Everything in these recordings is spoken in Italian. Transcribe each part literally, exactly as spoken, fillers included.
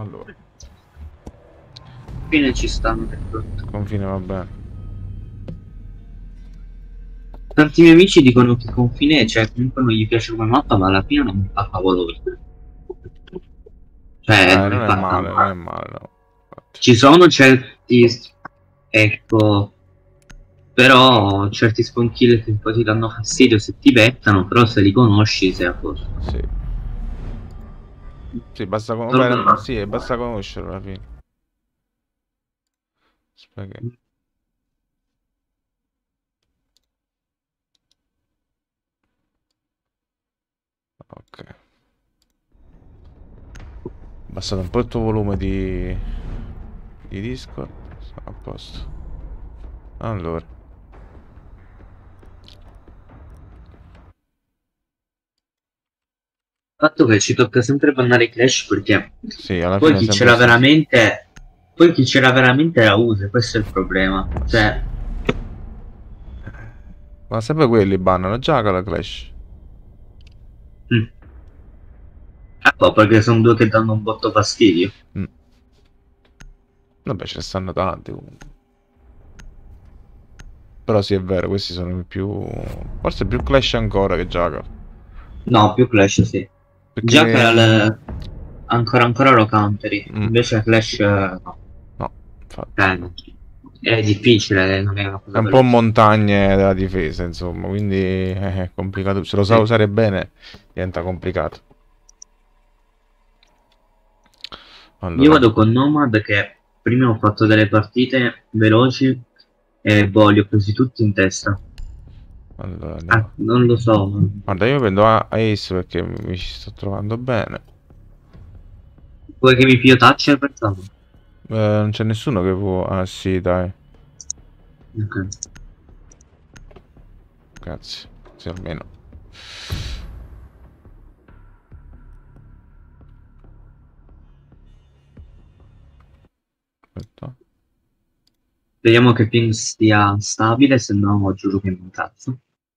Allora. Fine ci stanno per tutto. Confine va bene. Tanti miei amici dicono che Confine, cioè, comunque non gli piace come mappa, ma alla fine non fa favoloso. Cioè, Dai, non è non è fatta male, non è male. male, no. Infatti. Ci sono certi, ecco, però certi spawn kill che un po' ti danno fastidio se ti beccano, però se li conosci sei a posto. Sì. Sì, basta, con... Solo Vabbè, per sì, basta conoscerlo alla fine. Spaghetti. Ok. Abbassato un po' il tuo volume di, di Discord. Sono a posto. Allora. il fatto che ci tocca sempre bannare Clash perché Sì, alla poi fine è chi sempre lo c'era stesso. veramente, poi chi c'era veramente la usa, questo è il problema. Sì. Cioè, Ma sempre quelli bannano già la Clash. mm. Ecco, perché sono due che danno un botto fastidio. Mm. Vabbè, ce ne stanno tanti comunque. Però sì, è vero, questi sono i più... Forse più Clash ancora che Jackal. No, più Clash sì. Perché... Jackal ancora ancora lo counteri, mm, invece Clash eh, no. no, infatti. Cioè, è difficile, non è una È cosa un po' veloce. montagne della difesa, insomma, quindi eh, è complicato. Se lo sa Sì. usare bene, diventa complicato. Io Allora, vado con Nomad che prima ho fatto delle partite veloci e boh, li ho presi tutti in testa. allora Ah, andiamo. non lo so. Guarda, io prendo A- Ace perché mi ci sto trovando bene. Vuoi che mi pio Thatcher per caso? Eh, non c'è nessuno che può... Ah sì, dai. Ok. Grazie. Sì, almeno. Aspetta. Vediamo che ping stia stabile, se no giuro che mi incazzo.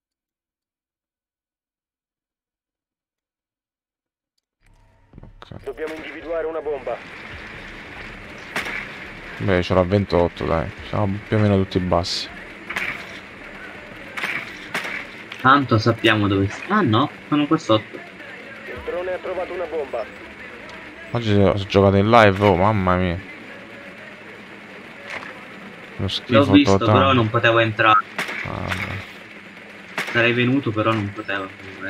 Ok. Dobbiamo individuare una bomba. Beh, ce l'ho a ventotto, dai. Siamo più o meno tutti bassi. Tanto sappiamo dove sta. Ah no, sono qua sotto. Il drone ha trovato una bomba. Oggi ho giocato in live, oh mamma mia. Lo L'ho schifo visto, però totale. non potevo entrare. Mamma. Sarei venuto, però non potevo.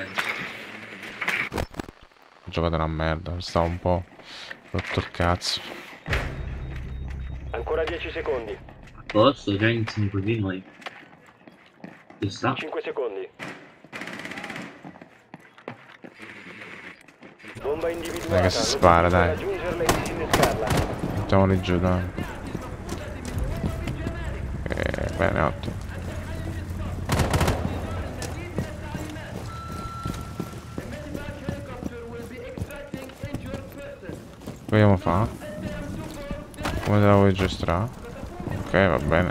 Ho giocato una merda, stavo un po' rotto il cazzo. Ancora dieci secondi. Posso, già iniziamo così noi. Ci sta? cinque secondi. Bomba individuata. Dai che si spara, L'obiettivo è dai. raggiungerla e disinnescarla. Mettiamoli giù, dai. Eh, bene, ottimo. Che vogliamo fare? Come te la vuoi gestire? Ok, va bene.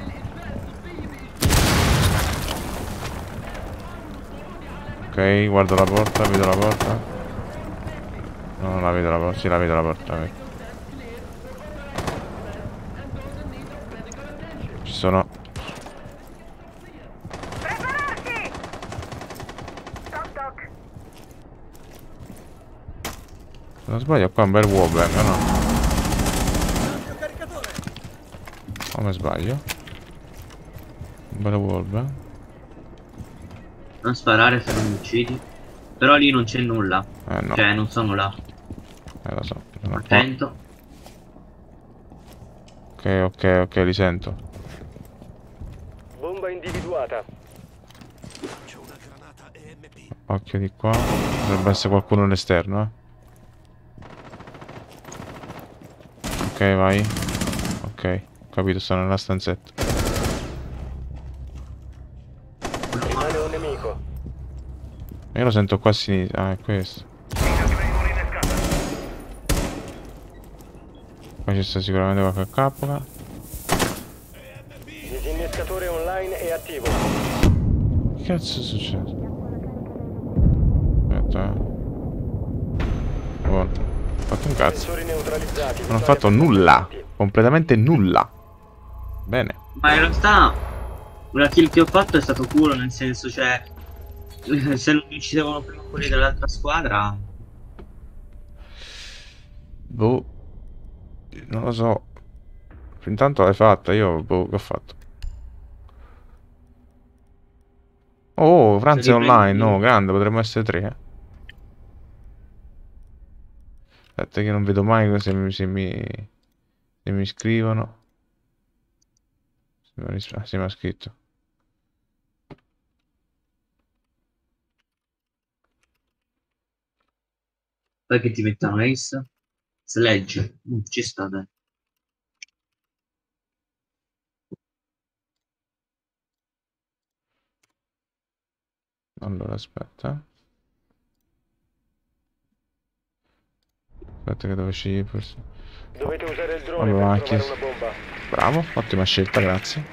Ok, guardo la porta, vedo la porta. No, non la vedo la porta, sì la vedo la porta. Vedo. Ci sono. Prepararsi! Toc toc. Se non sbaglio qua è un bel wallbang, no? Come sbaglio? Un bel wallbang. Non sparare se non mi uccidi. Però lì non c'è nulla. Eh no, Cioè, non sono là. eh lo so. Sono qua. Attento. Ok, ok, ok, li sento. Bomba individuata. Occhio di qua. Dovrebbe essere qualcuno all'esterno, eh. Ok, vai. Ok, ho capito, stanno nella stanzetta. Rimane un nemico. Io lo sento qua a sinistra. Ah, è questo. Qua ci sta sicuramente qualche cappola. Disinnescatore online è attivo. Che cazzo è successo? Aspetta, eh. Buono. fatto un cazzo. Sensori neutralizzati. Non ho fatto nulla. Completamente nulla. Bene. Ma in realtà una kill che ho fatto è stato culo, nel senso, cioè, se non mi uccidevano prima quelli dell'altra squadra. Boh. Non lo so. Intanto l'hai fatta, io boh, che ho fatto? Oh, Franz Se è riprendi- online, no, grande, potremmo essere tre. Eh. Aspetta che non vedo mai se mi, se mi, se mi scrivono. Se mi, ris- ah, sì, mi ha scritto. Poi che ti mettono ace? Sledge. Mm, ci sta, dai. Allora, aspetta. Aspetta che devo scegliere forse. Dovete usare il drone Allora, per trovare chi- una bomba. Bravo, ottima scelta, grazie.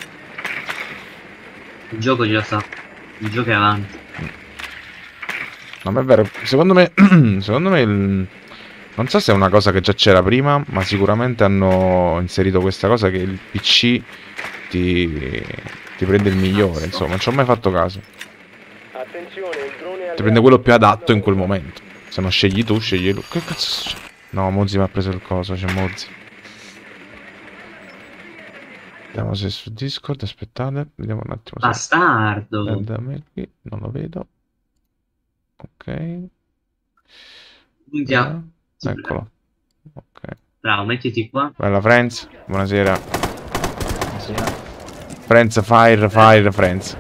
Il gioco già sta. Il gioco è avanti. No, ma è vero, secondo me, secondo me il... non so se è una cosa che già c'era prima, ma sicuramente hanno inserito questa cosa che il P C ti, ti prende il migliore, insomma, non ci ho mai fatto caso. Attenzione, il drone Ti prende quello più adatto in quel momento. Se non scegli tu, scegli lui. Che cazzo c'è? No, Mozzi mi ha preso il coso, c'è Mozzi. Vediamo se è su Discord, aspettate, vediamo un attimo se... Bastardo. Eh, da me qui, non lo vedo. Ok. Minchia. Eh, eccolo. Ok. Bravo, mettiti qua. Bella Friends, buonasera. Buonasera. Friends, fire, fire, Friends.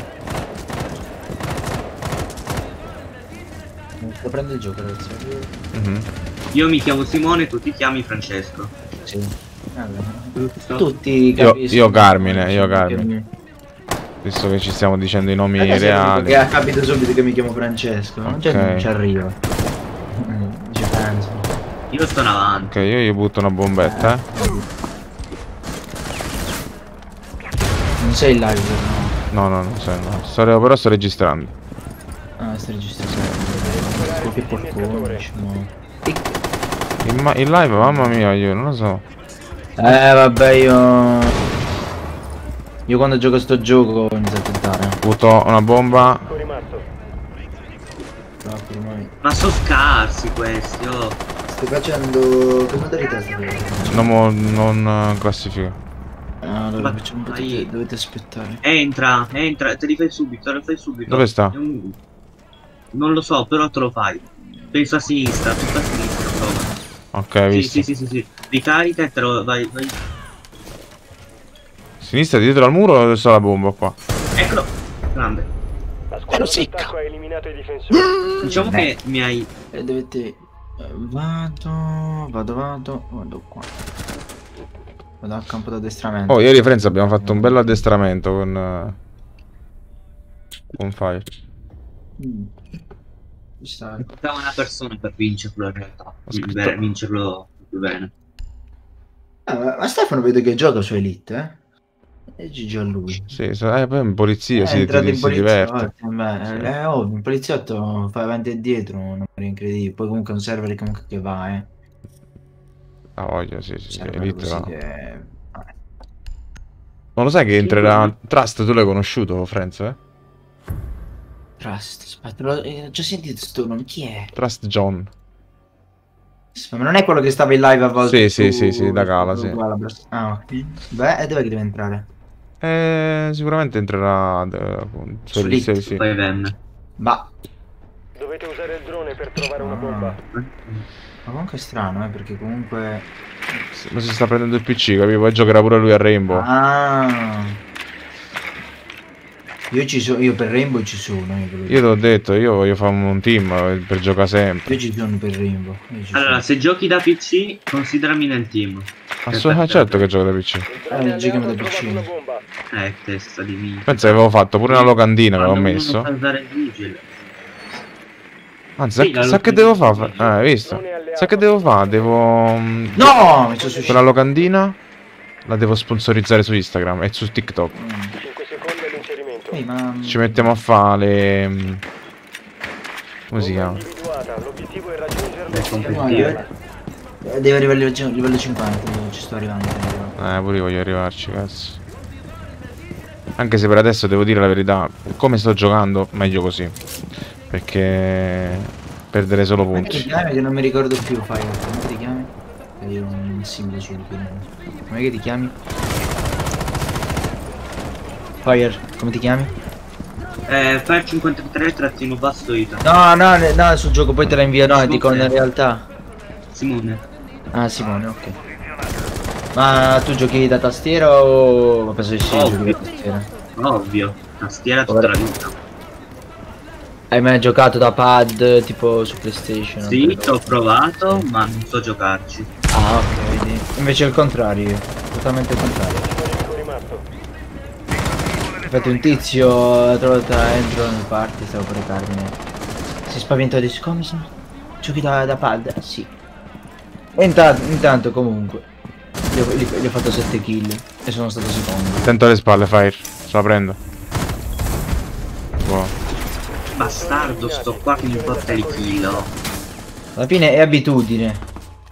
Sto prendendo il gioco adesso. Mhm. Io mi chiamo Simone, tu ti chiami Francesco. Sì. Vabbè. Giusto? Tutti Io- capiscono. io Carmine, io Che Carmine. mi- Visto che ci stiamo dicendo i nomi Adesso è l'unico reali. che ha capito subito che mi chiamo Francesco. Non c'è, Ok. non ci arriva. Ci penso. Io sto in avanti. Ok, io gli butto una bombetta, eh. Non sei in live, no? No, no, no, sai, no. Sto- però sto registrando. Ah, stai registrando. Che porcone. No. In, ma- in live, mamma mia, io non lo so. Eh vabbè, io Io quando gioco a sto gioco inizio a tentare. Butto una bomba. rimasto. No, ormai. Ma sono scarsi questi, oh. Stai facendo. Che modalità stai facendo? Non, mo- non eh, classifica. Ah, allora Ma- facciamo un po'. ma Dovete, io- dovete aspettare. Entra, entra, te li fai subito, te li fai subito. Dove sta? È un- Non lo so, però te lo fai. Penso a sinistra, tutto a sinistra, prova. Ok, Sì, visto. sì, sì, sì, sì. Ricarica e te lo vai, vai. Sinistra dietro al muro dove sta la bomba qua? Eccolo. Grande. La squadra d'attacco ha eliminato i difensori. Diciamo che mi hai. E dovete. eh, Vado. Vado, vado. Vado qua. Vado al campo d'addestramento. Oh, ieri Friends abbiamo fatto un bello addestramento con... eh, con Fire. Mm. Ci sta. Portava una persona per vincerlo in realtà. scritto- Per vincerlo più bene. Ah, ma, ma Stefano vedo che gioca su Elite, eh? E Gigi a lui. Sì, sa- eh, poi in polizia È si, entrato si- in si poliziotto, diverte. beh, Sì. è ovvio, un poliziotto fa avanti e dietro, un numero incredibile. Poi comunque è un server comunque che va, eh. Ah, voglia, sì, sì, sì, Server Elite così va. che... vabbè. Ma lo sai che entrerà... Trust, tu l'hai conosciuto, Friends, eh? Trust, aspetta, l'ho eh, ho già sentito sto nome, chi è? Trust John. Ma non è quello che stava in live a volte? Sì, sì, su- sì, sì, da Gala, su sì. Galabras. Ah, ok. Beh, e dov'è che deve entrare? Eh, sicuramente entrerà... eh, su Su Elite, Elite, sì, sì. Poi venne. Ma... Dovete usare il drone per trovare una bomba. Ma comunque è strano, eh, perché comunque... Sì, ma si sta prendendo il P C, capivo? Poi giocherà pure lui a Rainbow. Ah... Io ci sono, io per Rainbow ci sono. Io, per- Io te l'ho detto, io voglio fare un team eh, per giocare sempre. io ci sono per Rainbow. Io ci Allora, sono. se giochi da P C, considerami nel team. Assolutamente, certo che gioco da P C. Il drone Eh, giochiamo alleato da ha trovato vicino. una bomba. Eh, testa di minchia. Pensa che avevo fatto pure una locandina che avevo Quando uno messo. sa usare il vigile. Anzi, Sì, sa, la sa che locandina devo di fare? vigile. Eh, hai visto? Sa che devo fare? Devo... mm, No! Mi sono suicidato. quella locandina la devo sponsorizzare su Instagram e su TikTok. Mm. cinque secondi all'inserimento. Ehi, ma... Ci mettiamo a fare le... mm, come si Bomba chiama? individuata. L'obiettivo è raggiungerlo È e competitivo. disarmarla. Eh, Devo arrivare a livello, livello cinquanta, io ci sto arrivando. Eh, pure io voglio arrivarci, cazzo. Anche se per adesso devo dire la verità, come sto giocando, meglio così. Perché perdere solo Come ti punti. chiami? Che non mi ricordo più, fai. Come ti chiami? Che io un simbolo subito. Come che ti chiami? Fire, come ti chiami? Eh, Fire cinquantatré trattino basso Ita. No, no, ne- no, sul gioco poi te la invio, no, dico in realtà. Simone. Ah, Simone, ok. Ma tu giochi da tastiera o... Ma penso di sì, Ovvio. giochi da tastiera. Ovvio. Tastiera tutta la vita. Hai mai giocato da pad tipo su PlayStation? Sì, Credo. ci ho provato, ma non so giocarci. Ah, ok, vedi. Invece è il contrario, io. Totalmente il contrario. Nemico rimasto. Infatti un tizio l'altra volta entro nel party, stavo per recarmene. Si spaventò e disse, come se... Giochi da, da pad? Eh, sì. E intanto, intanto comunque gli ho, gli, gli ho fatto sette kill e sono stato secondo. Attento alle spalle, Fire. Se la prendo. Wow. Bastardo sto qua che mi porta il kill. Alla fine è abitudine.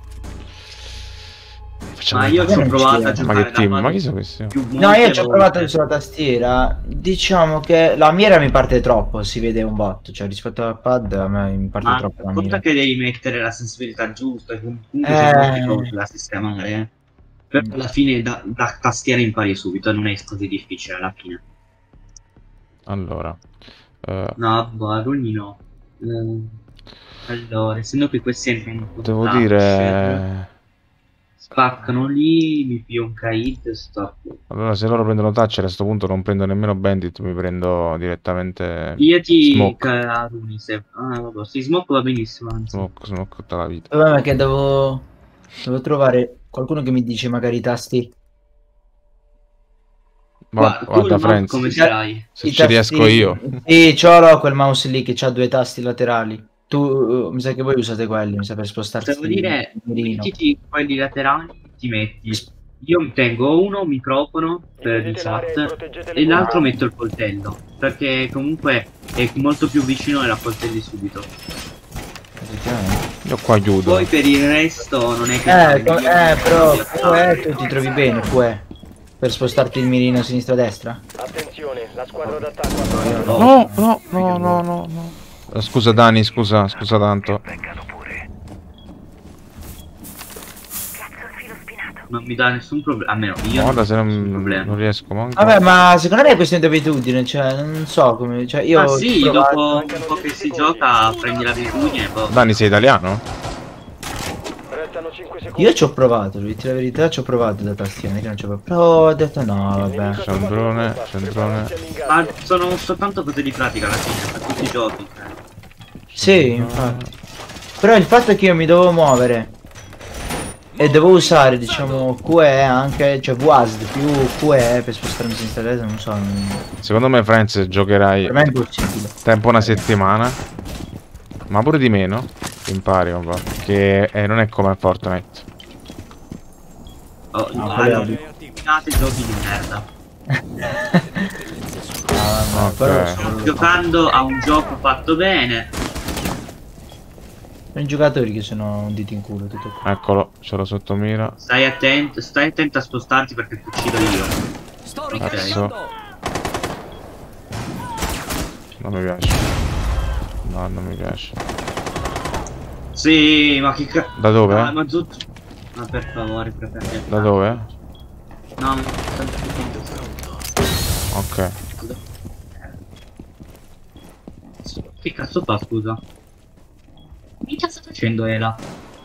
Facciamo Ma un- io ci ho non provato ci a vedo. Ma giocare che da team? pad Ma chi sono questi? più No, io molte ci ho volte. provato sulla tastiera. Diciamo che la mira mi parte troppo, si vede un botto. Cioè rispetto al pad a me mi parte Ma troppo la conta mira. che devi mettere la sensibilità giusta, e comunque Eh. c'è molte cose da sistemare, eh. Però alla fine da, da tastiera impari subito, non è così difficile alla fine. Allora. eh, No, Baroni no. Eh, allora, essendo che questi entrano con devo touch, dire... spaccano lì, mi pio un Kaid, sto. Allora, se loro prendono touch, a questo punto non prendo nemmeno Bandit, mi prendo direttamente Io ti Smoke. Karuni se. Ah, vabbè, sì, Smoke va benissimo, anzi. Smoke, Smoke tutta la vita. Il problema è che devo, devo trovare qualcuno che mi dice magari i tasti. Ma Guarda, tu guarda, il mouse Franz, come ce l'hai? se I ci tasti- riesco io. Sì, ce l'ho quel mouse lì che ha due tasti laterali. Tu, uh, mi sa che voi usate quelli, mi sa per spostarsi Devo dire, il mirino. mettiti quelli laterali, ti metti. Io tengo uno microfono per il Dividete l'area e chat proteggete le e l'altro bombe. metto il coltello. Perché comunque è molto più vicino e la coltelli subito. Effettivamente. Io qua chiudo. Poi per il resto non è che. Eh, co- eh, però Q E tu ti trovi bene, Q E. Per spostarti il mirino a sinistra e a destra? Attenzione, la squadra d'attacco ha io trovato- No, no, no, no, no, no. Eh, Scusa Dani, scusa, scusa tanto. Non mi dà nessun problema. Almeno io. Guarda non se ho nessun non, problema. non riesco manco. Vabbè, ma secondo me è questione di abitudine, cioè, non so come... Cioè, io Ma ho sì, provato- dopo un po' che si gioca prendi l'abitudine e poi. Dani, sei italiano? Restano cinque secondi. Io ci ho provato, devo dirti la verità, ci ho provato da tastiera, che non ci ho provato. Però ho detto no, Il vabbè. nemico ha C'è un trovato drone, una bomba. c'è un drone. Prepararsi all'ingaggio. Ma sono soltanto cose di pratica alla fine, per tutti i giochi. cioè. Sì, infatti. Però il fatto è che io mi devo muovere e devo usare, diciamo, Q E anche, cioè V A S D più Q E per spostarmi a sinistra e a destra, non so, non- Secondo me, Franz, giocherai per me è impossibile. tempo una settimana. Ma pure di meno. Impari un po'. Che eh, non è come Fortnite. Oh, No, no, quello è allora, eliminate giochi di merda. Ah, vabbè, Ok. però Sto sono giocando a un gioco fatto bene. i giocatori che sono un dito in culo, tutto qua. Eccolo, ce l'ho sotto mira. Stai attento, stai attento a spostarti perché ti uccido io. Ok. Cazzo. Non mi piace. No, non mi piace. Sì, ma che cazzo. Da dove? Ah, ma tutto. Ma per favore, preferire. Da dove? No, ma tanto più tempo. Ok. Che cazzo fa, scusa? Che cazzo sta facendo Ela?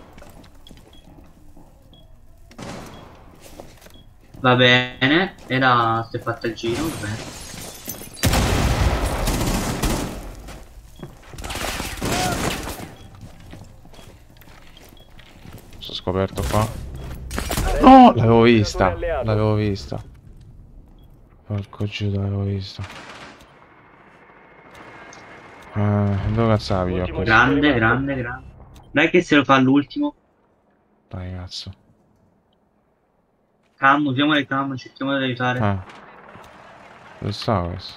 Va bene, Ela si è fatta il giro, va bene. Sono scoperto qua. No, l'avevo vista. L'avevo vista. Porco giù, l'avevo vista. Eh, dove cazzo la piglio questo? Grande, grande, grande. Dai che se lo fa all'ultimo. Dai, cazzo. Cam, usiamo le cam, cerchiamo di aiutare. Eh. Dove sta questo?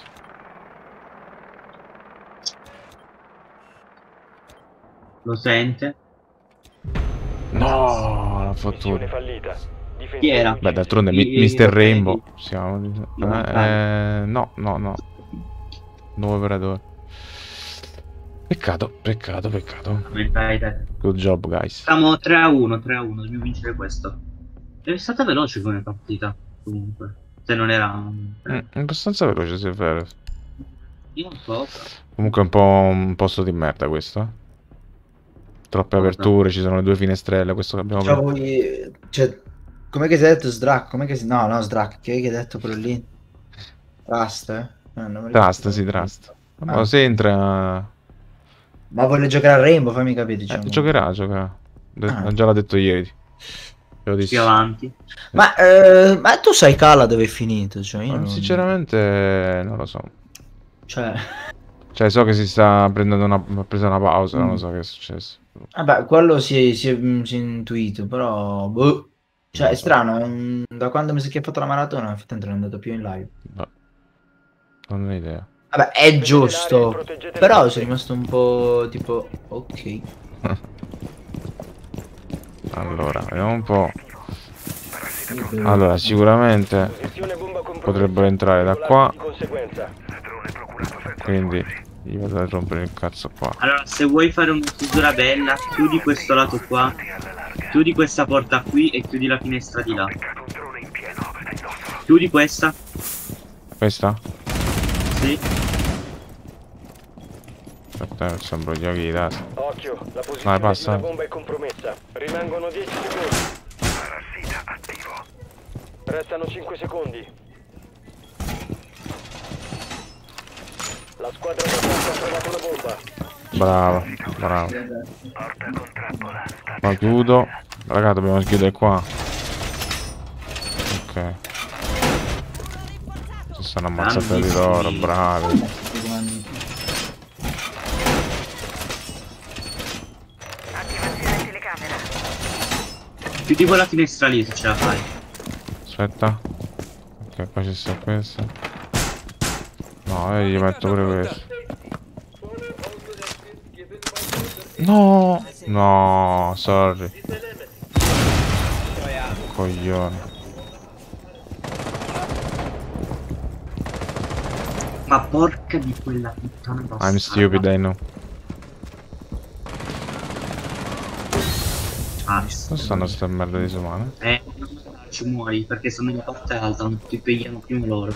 Lo sente. No, No, la Missione fortuna. fallita. Chi era? Beh, d'altronde I- mi- i- mister i- Rainbow. Siamo. No, Eh, no, no, no. Nuovo operatore. Peccato, peccato, peccato. Dai, dai, dai. Good job, guys. Siamo tre a uno, tre a uno, dobbiamo vincere questo. È stata veloce come partita, comunque. Se non era... Mm, abbastanza veloce, se è vero. Io non so. Comunque è un po' un posto di merda questo. eh. Troppe Cosa? aperture, ci sono le due finestrelle, questo che abbiamo Cioè, preso. voi... Cioè, com'è che si è detto Sdrac? Com'è che si... No, no, Sdrac, che hai detto quello lì? Trust, eh? No, non mi ricordo. Trust, sì, trust. Ma Ah. se entra... Ma vuole giocare a Rainbow, fammi capire, Eh, diciamo. giocherà, giocherà. De- Ah. Già l'ha detto ieri. Lo dissi. Più avanti. Ma, eh, ma tu sai Cala dove è finito? Cioè, io Ma non... sinceramente non lo so. Cioè... Cioè so che si sta prendendo una, ha preso una pausa, non lo so che è successo. Vabbè, quello si è, si è- mm, si è intuito, però... Boh. Cioè, è strano, mm, da quando mi sa che ha fatto la maratona, effettivamente non è andato più in live. Boh. Non ho idea. Vabbè, è giusto, però sono rimasto un po' tipo... Ok. Allora, vediamo un po'. Allora, sicuramente Posizione bomba compromessa. potrebbero entrare da qua. Di conseguenza. Quindi gli vado a rompere il cazzo qua. Allora, se vuoi fare una chiusura bella, chiudi questo lato qua, chiudi questa porta qui e chiudi la finestra di là. Chiudi questa, Questa? sì. Aspetta, faccio un broglio di dati. Occhio, la Vai, posizione passa. della bomba è compromessa. Rimangono dieci secondi. Restano cinque secondi. La squadra d'attacco ha trovato la bomba. Bravo, bravo. Ma chiudo. Raga, dobbiamo chiudere qua. Ok. Ci stanno ammazzate di loro, bravi. Attivazione telecamera. Chiudi quella finestra lì se ce la fai. Aspetta. Ok, qua ci sta questo. No, io gli metto pure questo. No! No, sorry. Coglione. Ma porca di quella puttana bastarda. I'm stupid, I know. Ah, Dove stanno ste merda di disumane? Eh, non ci muori perché sono nella parte alta, non ti pigliano prima loro.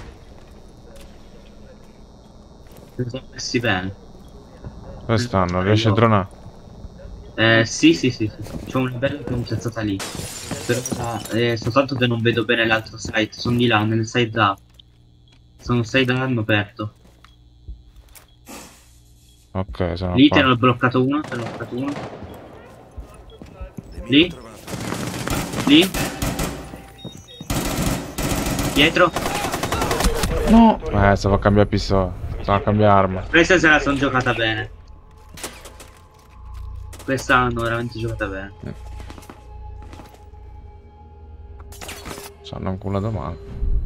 Si sono messi bene. Dove stanno? Riesci a dronare? Eh, sì, sì, sì, sì. C'è una bella piazzata lì. Però, eh, soltanto che non vedo bene l'altro site. Sono di là, nel side A. Sono side A, hanno aperto. Ok, sono Lì te ne qua. ho bloccato uno, te ne ho bloccato uno. Lì. Lì. Dietro. No! Eh, stavo a cambiare pistola. Stavo a cambiare arma. Questa se la sono giocata bene. Questa hanno veramente giocata bene. Ci hanno inculato male.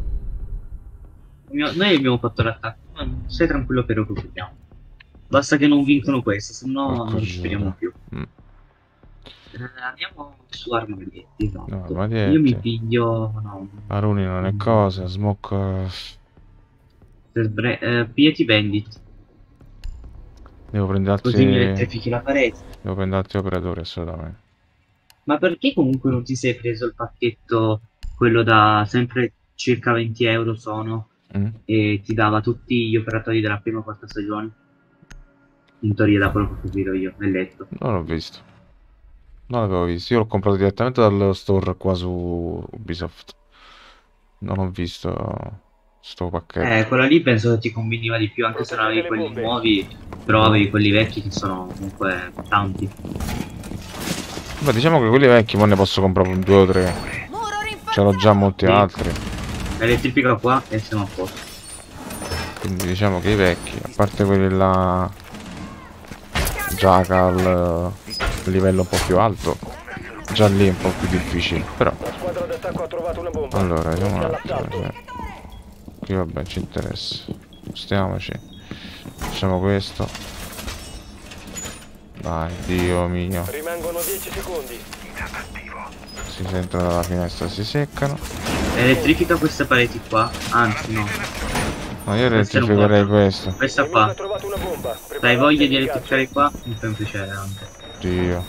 Mio- Noi abbiamo fatto l'attacco. Ma stai tranquillo che recuperiamo. Basta che non vincono queste, se no Porco non ci speriamo giuda. più. Mm. Eh, andiamo su armadietti, esatto. No, armadietti. Io mi piglio. No. Aruni non è cosa. Smoke. eh, per bre- eh, pigliati bandit. Devo prendere altri. Così mi elettrifichi la parete. Devo prendere altri operatori, assolutamente. Ma perché comunque non ti sei preso il pacchetto, quello da sempre circa venti euro sono, Mm? e ti dava tutti gli operatori della prima quarta stagione? In teoria da quello che ho capito io, nel letto. Non l'ho visto. Non l'avevo visto. Io l'ho comprato direttamente dallo store qua su Ubisoft. Non ho visto sto pacchetto. Eh, quella lì penso che ti conveniva di più, anche se non avevi quelli nuovi, però avevi quelli vecchi che sono comunque tanti. Beh, diciamo che quelli vecchi poi ne posso comprare un due o tre. Ce l'ho già molti Sì. altri. Elettrifica qua e siamo a posto. Quindi diciamo che i vecchi, a parte quelli là già al livello un po' più alto, già lì è un po' più difficile. Però La squadra d'attacco ha trovato una bomba. allora vediamo un Pronti attimo. all'assalto. Cioè. Qui vabbè ci interessa. Stiamoci. Facciamo questo. Dai, Dio mio. Rimangono dieci secondi. Si sentono dalla finestra, si seccano. Elettrifica queste pareti qua. Anzi no. No, io Queste non elettrificherei portano. questo. Questa Nemico ha qua. trovato una bomba. Dai Preparati voglia per di il elettrificare qua, mi fa un piacere anche. Dio.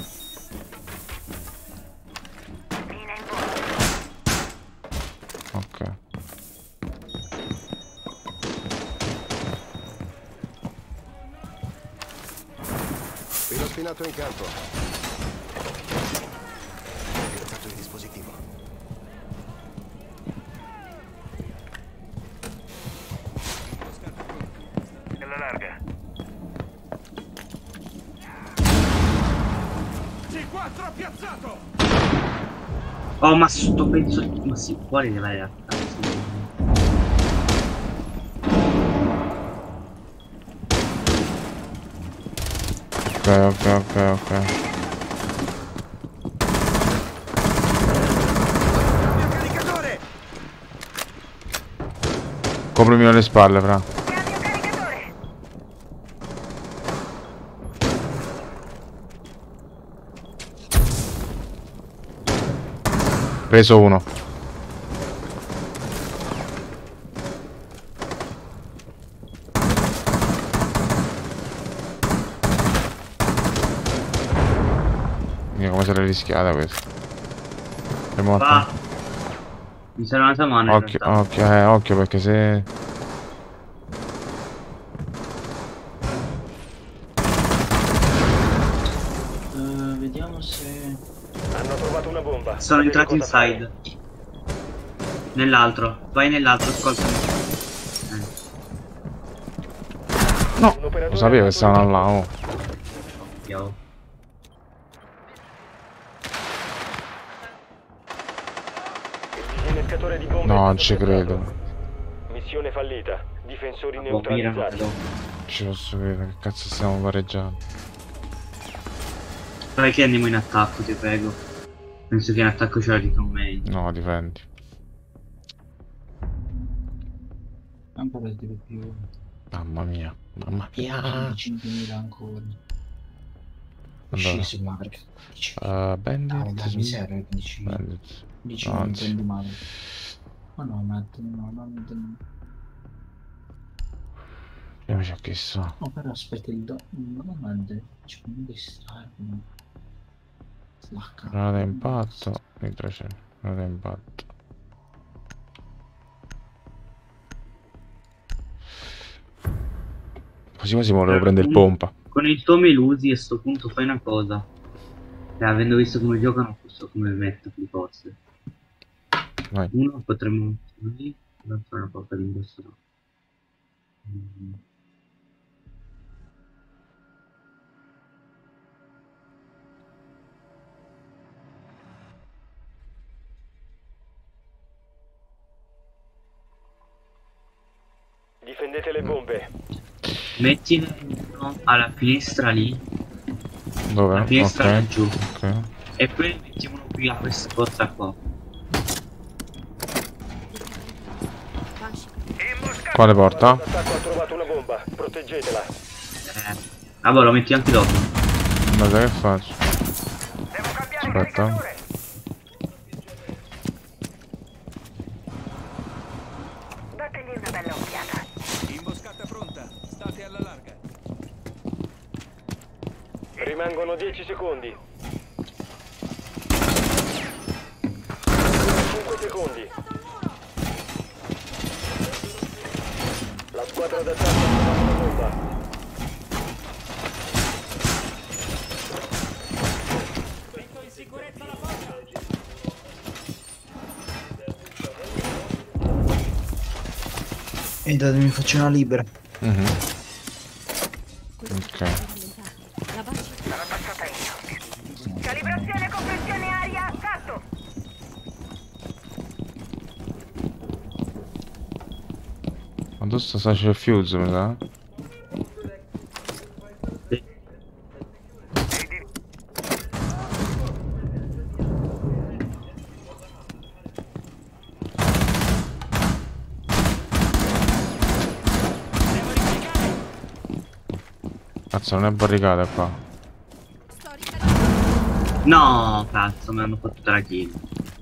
Mina in volo. Ok. Filo spinato in campo. Piazzato il dispositivo. Nella larga. C quattro piazzato. Oh ma sto pezzo. Ma sì, quale deve avere? Ok, ok, ok, ok. Coprimi alle spalle, fra. Cambio caricatore. Preso uno. Mia, come se l'è rischiata questa. È morta. Va. Mi serve una mano in Occhio, realtà. occhio, eh, occhio perché se... Eh, vediamo se... Hanno trovato una bomba. Sono Sapete entrati cosa fare? inside. Nell'altro. Vai nell'altro, ascolta. Eh. No! Un operatore Lo sapevo ha che stavano là, oh. Io. Il disinnescatore di bombe No, è non stato ci credo. sbloccato. Missione fallita. Difensori Boh, mira, neutralizzati. no. Ci posso credere, che cazzo stiamo pareggiando. Dai che andiamo in attacco, ti prego. Penso che in attacco ce la dicono meglio. No, difendi. Ancora di più. Mamma mia, mamma mia. cinquemila ancora. Allora. Uscì su Mark. Uh, bandit, Ah, dai, mi serve quindici. bandit. Dici No, non anzi. prendo male. Ma no, Matt, no, non... non- Io mi ci ho chiesto. No, però aspetta, il do... non manda... Ci può distrarre. Slacca. Granata impatto. Nitrocene. Granata impatto. Quasi quasi volevo prendere il pompa. Con il tuo Melusi a sto punto fai una cosa. Cioè, avendo visto come giocano, so come metterli forse. Vai. Uno potremmo così, l'altro una porta di indosso no. Mm. Difendete le bombe. Mettine uno alla finestra lì. Dove? La finestra Ok. laggiù. Ok. E poi mettiamo uno qui a questa porta qua. Quale porta? L'attacco ha trovato una bomba. Proteggetela. Eh. Ah boh, lo metti anche dopo. Guarda che faccio. Devo cambiare Aspetta. caricatore. Dategli una bella occhiata. Imboscata pronta, state alla larga. Rimangono dieci secondi. cinque secondi. La squadra d'attacco ha trovato una bomba. E datemi faccio una libera. Mhm. Ok. Sarà passata io. Calibrazione compressione aria, salto. Ma tu sta c'è il fuse, mi sa? Cazzo, non è barricata qua. No, cazzo, mi hanno fatto tutta la kill.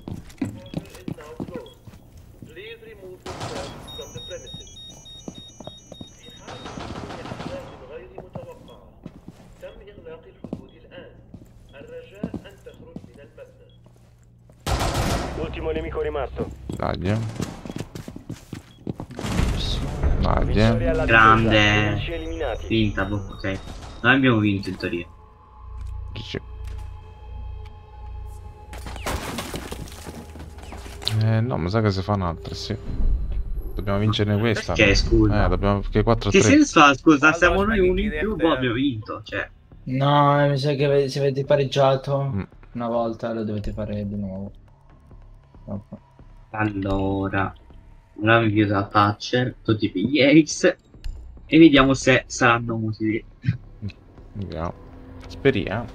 Ultimo nemico rimasto. Dai. eh. Dai. Vittoria eh. alla Grande. difesa, nemici eliminati. Vinta, boh, ok. Noi abbiamo vinto in teoria. Sì. Eh no, mi sa che si fa un'altra, sì. Dobbiamo vincere questa. Perché, scusa? Eh, dobbiamo perché quattro a Che tre. senso ha, scusa, Allora, siamo noi spaghetti uno in di più, Amber. boh, abbiamo vinto, cioè. No, mi sa che ave- se avete pareggiato Mm. una volta lo dovete fare di nuovo. Dopo. Allora, ora mi invio da Thatcher, tutti gli ace, e vediamo se saranno utili. Vediamo. Speriamo.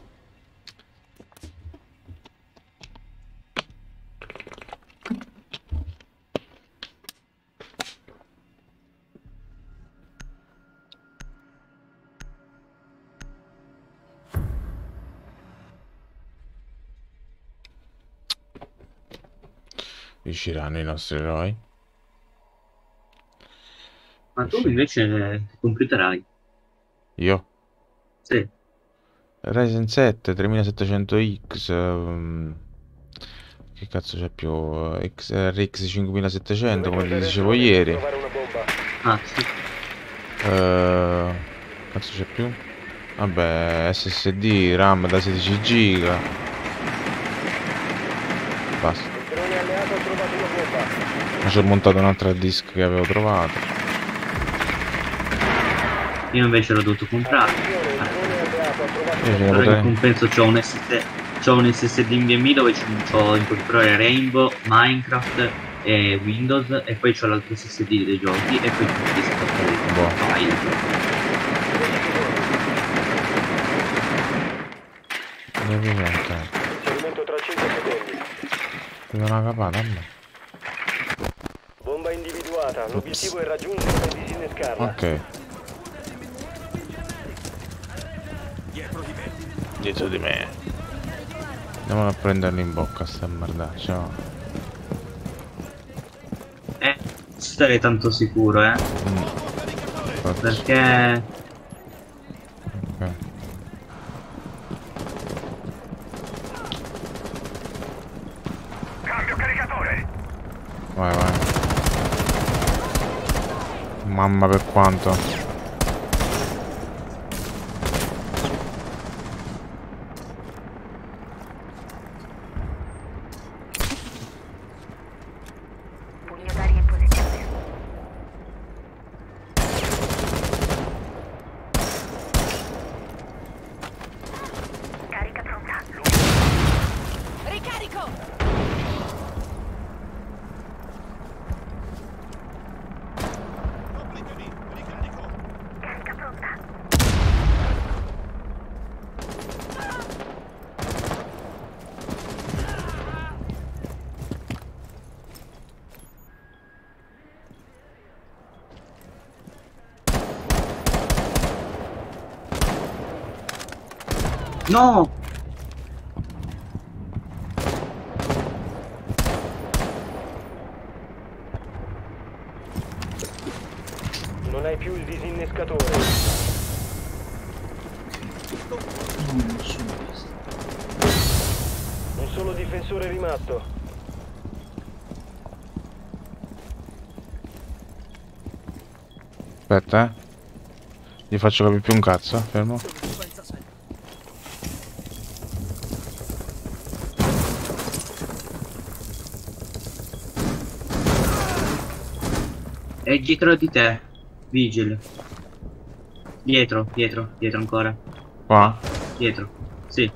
Riusciranno i nostri eroi? Ma tu invece computerai? Io? Sì. Ryzen sette tremilasettecento X. ehm, Che cazzo c'è più? X- R X cinquemilasettecento, come ti dicevo ieri. Trovare una bomba. Ah, sì. Eh, cazzo c'è più? Vabbè, S S D, RAM da sedici giga. Basta. Il drone alleato ha trovato una bomba. Ma ci ho montato un altro disk che avevo trovato. Io invece l'ho dovuto comprare. Attenzione, il drone alleato ha trovato Io ce ne Allora in potrei. compenso c'ho un S S D, c'ho un S S D in V M I dove c'ho incorporare Rainbow, Minecraft e Windows, e poi c'ho l'altro S S D dei giochi, e poi c'ho il disco Boh. file. Dove diventa? Inserimento tra cinque secondi. Ti do una capata a me. Bomba individuata. L'obiettivo è raggiungere e disinnescarla. Ok. Dietro di me. Dietro di me. Andiamo a prenderli in bocca sta merdaccia. va. Eh, starei tanto sicuro, eh. Mm. Forza. Perché Ok. Cambio caricatore. Vai, vai. Mamma per quanto. Pugno d'aria in posizione. Carica pronta. Ricarico! Carica pronta. no! Non hai più il disinnescatore. Un solo difensore rimasto. Aspetta, eh. Gli faccio capire più un cazzo, fermo. È dietro di te, Vigil. Dietro, dietro, dietro ancora. Qua? Dietro. Sì.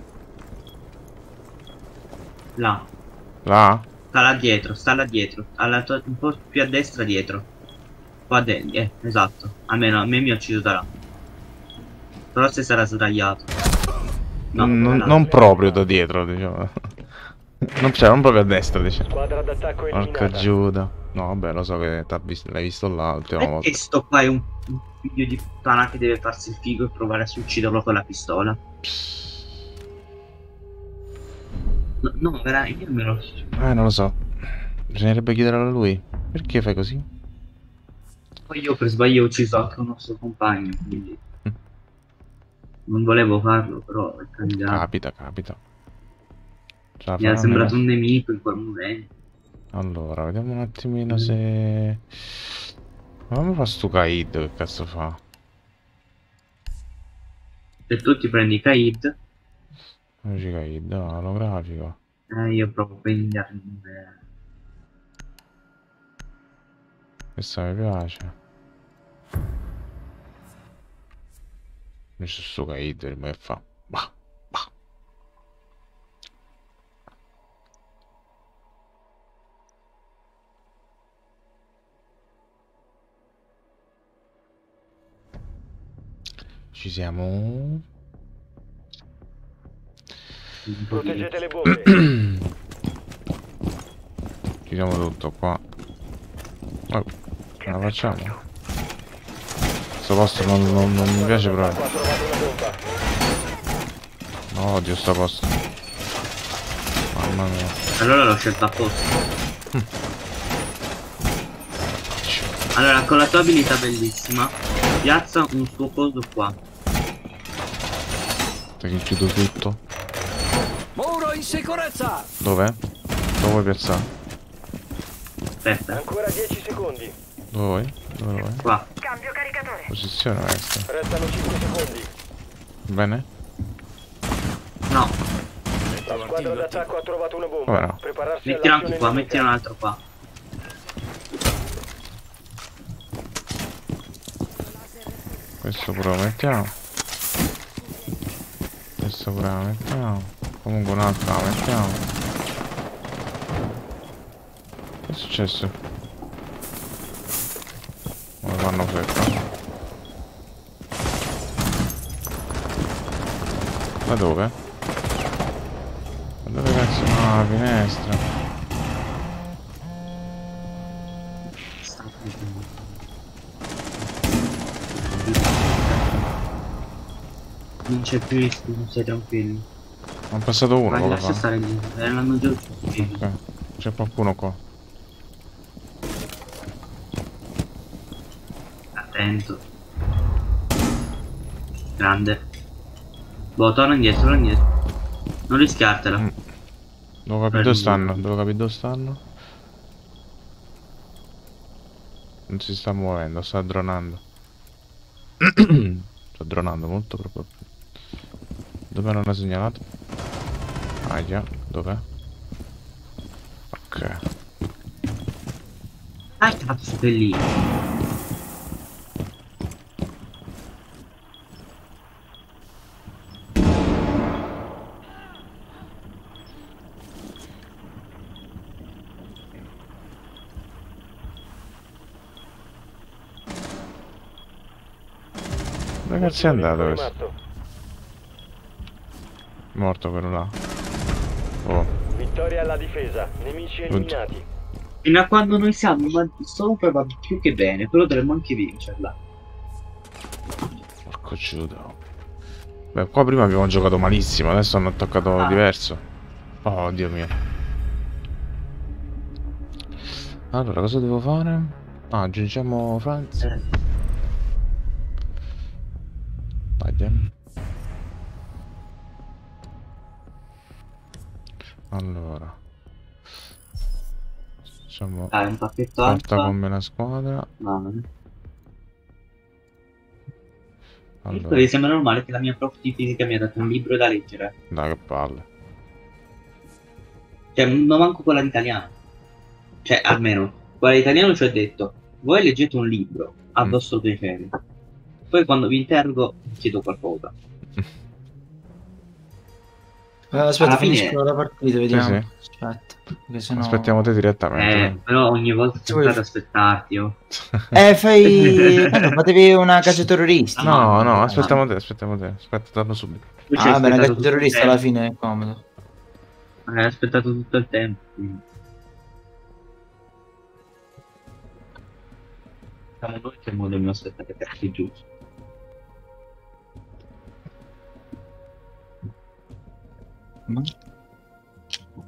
Là. Là? Sta là dietro, sta là dietro. Alla tua- un po' più a destra dietro. Qua dentro, eh, esatto. Almeno a me mi ha ucciso da là. Però se sarà sbagliato. No, non, là. non proprio da dietro, diciamo. Non c'era, non proprio a destra, diciamo. Squadra d'attacco Porca eliminata. Giuda. No, vabbè, lo so che t'ha visto- l'hai visto là l'ultima volta. Perché sto qua è un, un figlio di puttana che deve farsi il figo e provare a ucciderlo con la pistola? No, no, veramente io me lo... Eh, non lo so. Bisognerebbe chiederlo a lui. Perché fai così? Poi io per sbaglio ho ucciso anche un nostro compagno, quindi... Non volevo farlo, però è cambiato. Capita, capita. Ce la Mi è faranno sembrato i- un nemico in quel momento. Allora, vediamo un attimino se... Ma come fa sto Kaid? Che cazzo fa? Se tu ti prendi Kaid, Come ci Kaid? No, olografico. eh, io provo a prendere... Questa mi piace. Invece sto Kaid, che fa? Bah, bah. Ci siamo. Proteggete le bombe. Ci siamo tutto qua. Oh, ce la facciamo? Sto posto non, non- non mi piace proprio. Ha trovato una bomba. No, odio sto posto. Mamma mia. Allora l'ho scelto apposta. Allora, con la tua abilità bellissima, piazza un suo coso qua. Che chiudo tutto. Muro in sicurezza! Dov'è? Dove vuoi piazzare? Aspetta, Ancora dieci secondi. Dove vuoi? Dove vuoi? qua. Cambio caricatore. Posizione destra. Restano cinque secondi. Bene? No, La squadra d'attacco ha trovato una bomba. Come no? Prepararsi mettilo anche all'azione qua, nemica. mettilo un altro qua. Questo pure lo mettiamo. Questo pure lo mettiamo. Comunque un altro la mettiamo. Che è successo? Come fanno fretta? Ma dove? Ma dove cazzo? Ah, la finestra. Sta- Vince più non sei tranquilli. Ho passato uno Vai, poco lascia fa. stare lì, eh, l'hanno già ucciso. Ok. C'è qualcuno qua. Attento. Grande. Boh, torna indietro, torna indietro. Non rischiartela. Mm. Devo capire dove stanno. Devo capire dove stanno. Non si sta muovendo, sta dronando. Sta dronando molto probabilmente. Dove non ha segnalato? Ah già, dov'è? Ok. Ah, ti ha fatto seppellire. Dove cazzo è andato questo? Rimasto. Morto quello là. Oh, Vittoria alla difesa. Nemici eliminati. Fino a quando noi siamo ma sopra va più che bene, però dovremmo anche vincerla. porco giudo. Beh, qua prima abbiamo giocato malissimo, adesso hanno attaccato Ah. diverso. Oh, Dio mio. Allora, cosa devo fare? Ah, aggiungiamo Franz. Eh, Dai. Allora. Facciamo dai, un pacchetto porta alfa. con me la squadra. No, non è. Allora, Comunque, mi sembra normale che la mia prof di fisica mi ha dato un libro da leggere. dai che palle. Cioè, non manco quella di italiano. Cioè, almeno, quella di italiano ci ho detto, voi leggete un libro a Mm. vostro piacere. Poi quando vi interrogo chiedo qualcosa. Eh, aspetta, Alla fine- finisco la partita, vediamo. sì. Aspetta, perché sennò... Aspettiamo te direttamente. Eh, però ogni volta Ci sempre vuoi- ad aspettarti, oh. Eh, fai... eh, no, fatevi una caccia terrorista. No, no, no, aspettiamo te, aspettiamo te. Aspetta, torno subito. Tu ci hai Ah, beh, una aspettato caccia tutto il terrorista tempo. alla fine è comodo. Hai aspettato tutto il tempo, quindi. Siamo noi che dobbiamo aspettare per chi giusto. Ma-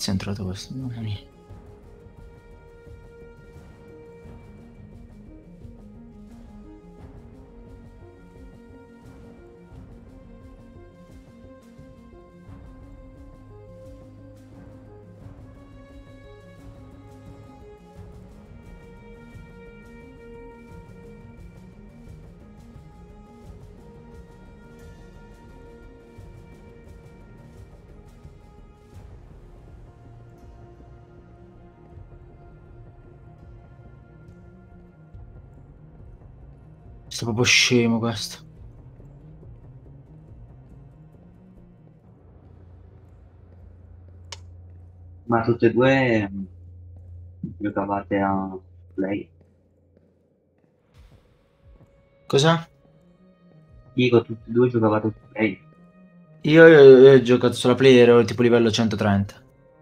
cazzo è entrato questo? Mamma mia. Sto proprio scemo questo. Ma tutte e due mm, giocavate a play? Cosa? Dico, tutte e due giocavate a play? Io, io- io ho giocato sulla Play, ero tipo livello centotrenta.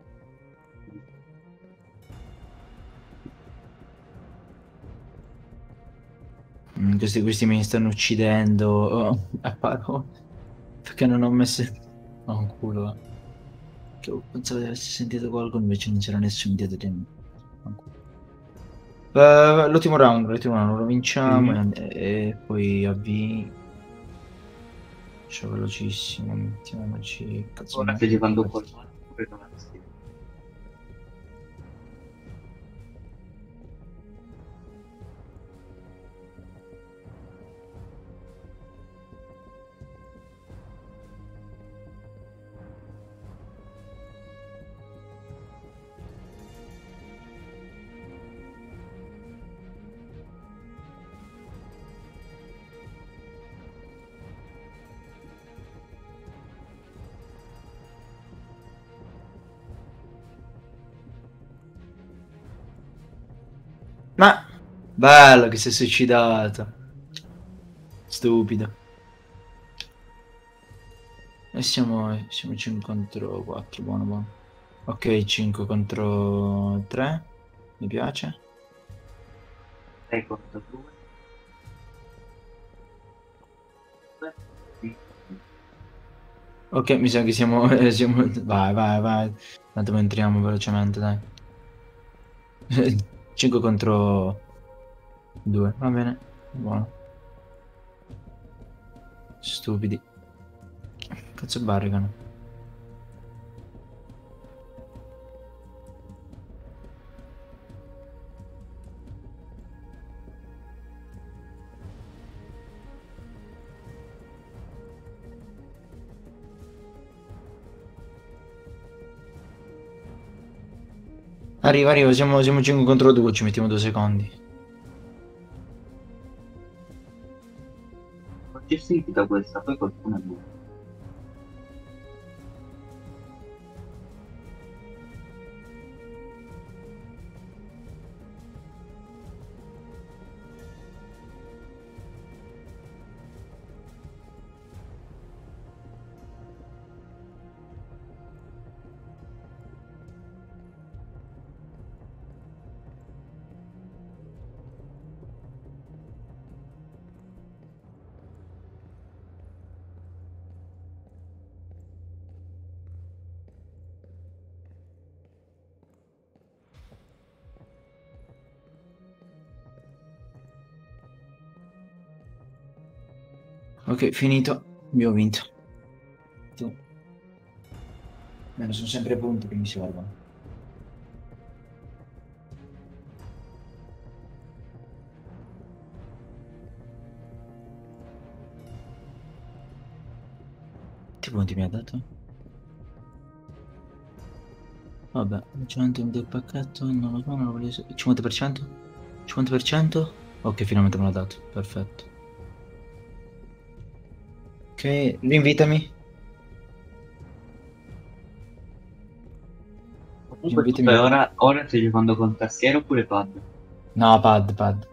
Mm, questi, questi mi stanno uccidendo oh, a parole. Perché non ho messo... Oh, un culo. Che ho- pensavo di aver sentito qualcuno, invece non c'era nessuno dietro di me. Eh, l'ultimo round, l'ultimo round lo vinciamo Mhm. e, e poi avvi. Cioè, velocissimo, mettiamoci. Cazzo, Ora no. stai giocando col oppure con la tastiera? Ma bello che si è suicidato. Stupido. E siamo, siamo cinque contro quattro, buono buono. Ok, cinque contro tre. Mi piace. sei contro due? Sì. Ok, mi sa che siamo, eh, siamo... Vai, vai, vai. Tanto entriamo velocemente, dai. cinque contro due, va bene. Buono. Stupidi. Cazzo barricano. Arriva, arriva, siamo, siamo cinque contro due, ci mettiamo due secondi. Non c'è sentita questa, poi qualcuno è morto. Ok, finito. Abbiamo vinto. Tu. Almeno sono sempre punti che mi servono. Che punti mi ha dato? Vabbè, cento del pacchetto, non lo so, non lo voglio sapere. cinquanta per cento? cinquanta per cento? Ok, finalmente me l'ha dato, perfetto. Ok, rinvitami. Comunque, Invitami. scusa, ora, ora stai giocando con tastiera oppure pad? No, pad, pad.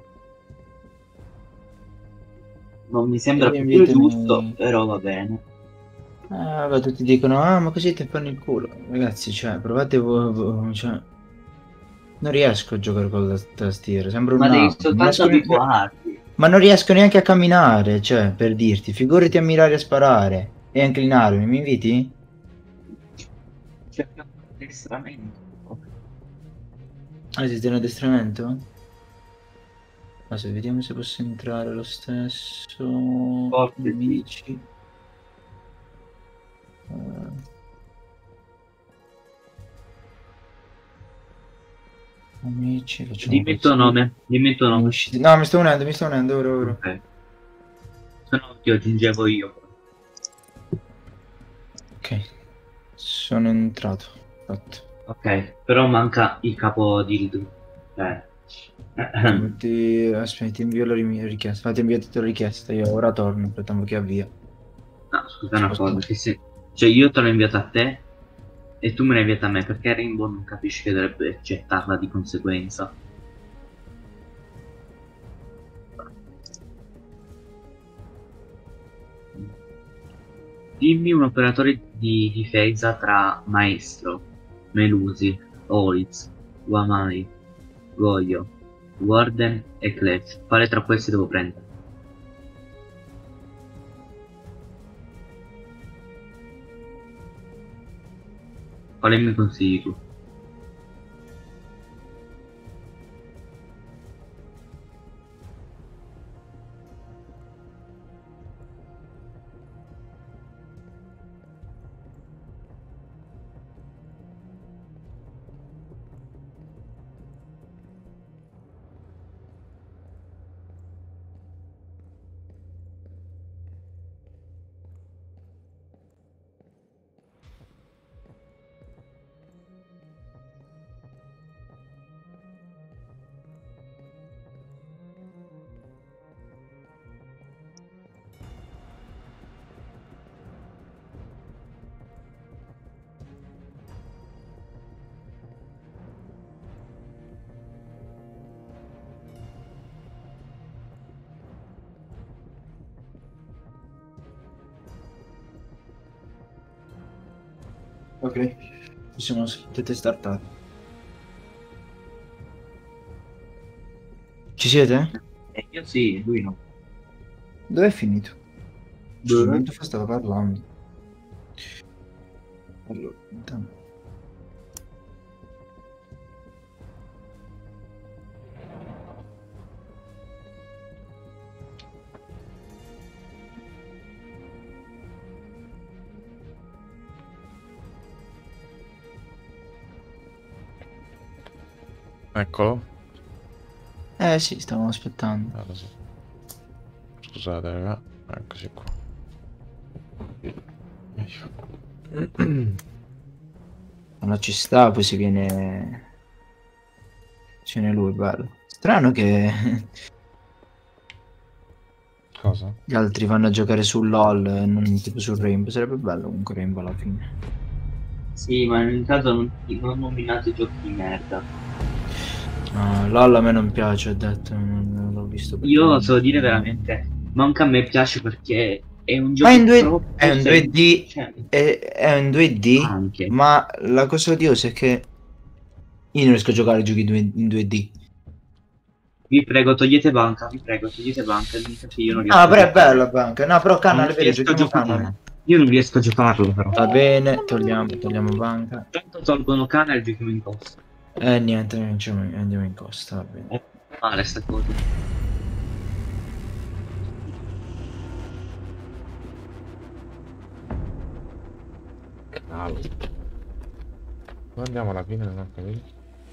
Non mi sembra più Invitami. giusto, però va bene. Ah, vabbè, tutti dicono, ah, ma così ti fanno il culo. Ragazzi, cioè, provate voi, voi, cioè... Non riesco a giocare con la tastiera, sembra un Ma devi nano. Non soltanto riesco ne- abituarti. Ma non riesco neanche a camminare, cioè, per dirti, figurati a mirare e a sparare. E a inclinarmi, mi inviti? Cioè, Addestramento. Ok. Ah, esiste un addestramento? Ma se vediamo se posso entrare lo stesso. Forte, sì. Amici. Eh. Amici, facciamo Dimmi il tuo così. nome. Dimmi il tuo nome. Usciti- No, mi sto unendo, mi sto unendo ora ora. Ok. Se no ti aggiungevo io. Ok. Sono entrato. Fatto. Ok, però manca il capo dildo. Eh. Ti... Aspetta, ti invio la ri- richiesta. Fate inviare tutta la richiesta. Io ora torno, aspettiamo che avvia. No, scusa una cosa, che se... Cioè io te l'ho inviato a te e tu me l'hai inviato a me, perché Rainbow non capisce che dovrebbe accettarla di conseguenza. Dimmi un operatore di difesa tra Maestro, Melusi, Oliz, Wamai, Goyo, Warden e Clutch. Quale tra questi devo prendere? Quale mi consigli tu? Ok. Ci siamo tutti startati. Ci siete? Eh, io sì, lui no. Dove è finito? Dove? Un momento fa stava parlando. Allora, intanto. Eccolo. Eh sì, stavamo aspettando. Ah, lo so. Scusate, raga. Eccoci qua. Quando ci sta, poi si viene. Ci viene lui, bello. Strano che Cosa? gli altri vanno a giocare su LOL e non tipo su Rainbow. Sarebbe bello comunque Rainbow alla fine. Sì, ma in caso non, non nominate giochi di merda. No, LOL a me non piace, ho detto, non, non l'ho visto. perché Io non- so dire veramente, manca a me piace perché è un Ma gioco è in due, troppo è un sem- due D, cioè, è, è un due D, anche. ma la cosa odiosa è che io non riesco a giocare giochi due- in due D. Vi prego, togliete banca, vi prego, togliete banca, perché io non riesco Ah, a però è giocare. bella banca. No, però Canna, Non è vero, riesco a giochiamo giocare. Canna. Io non riesco a giocarlo però. Va bene, togliamo, togliamo banca. Tanto tolgono Cana e giochiamo in costa. Eh, niente, non ci- andiamo in costa, va bene. È male sta cosa. Dove andiamo alla fine? Non ho capito.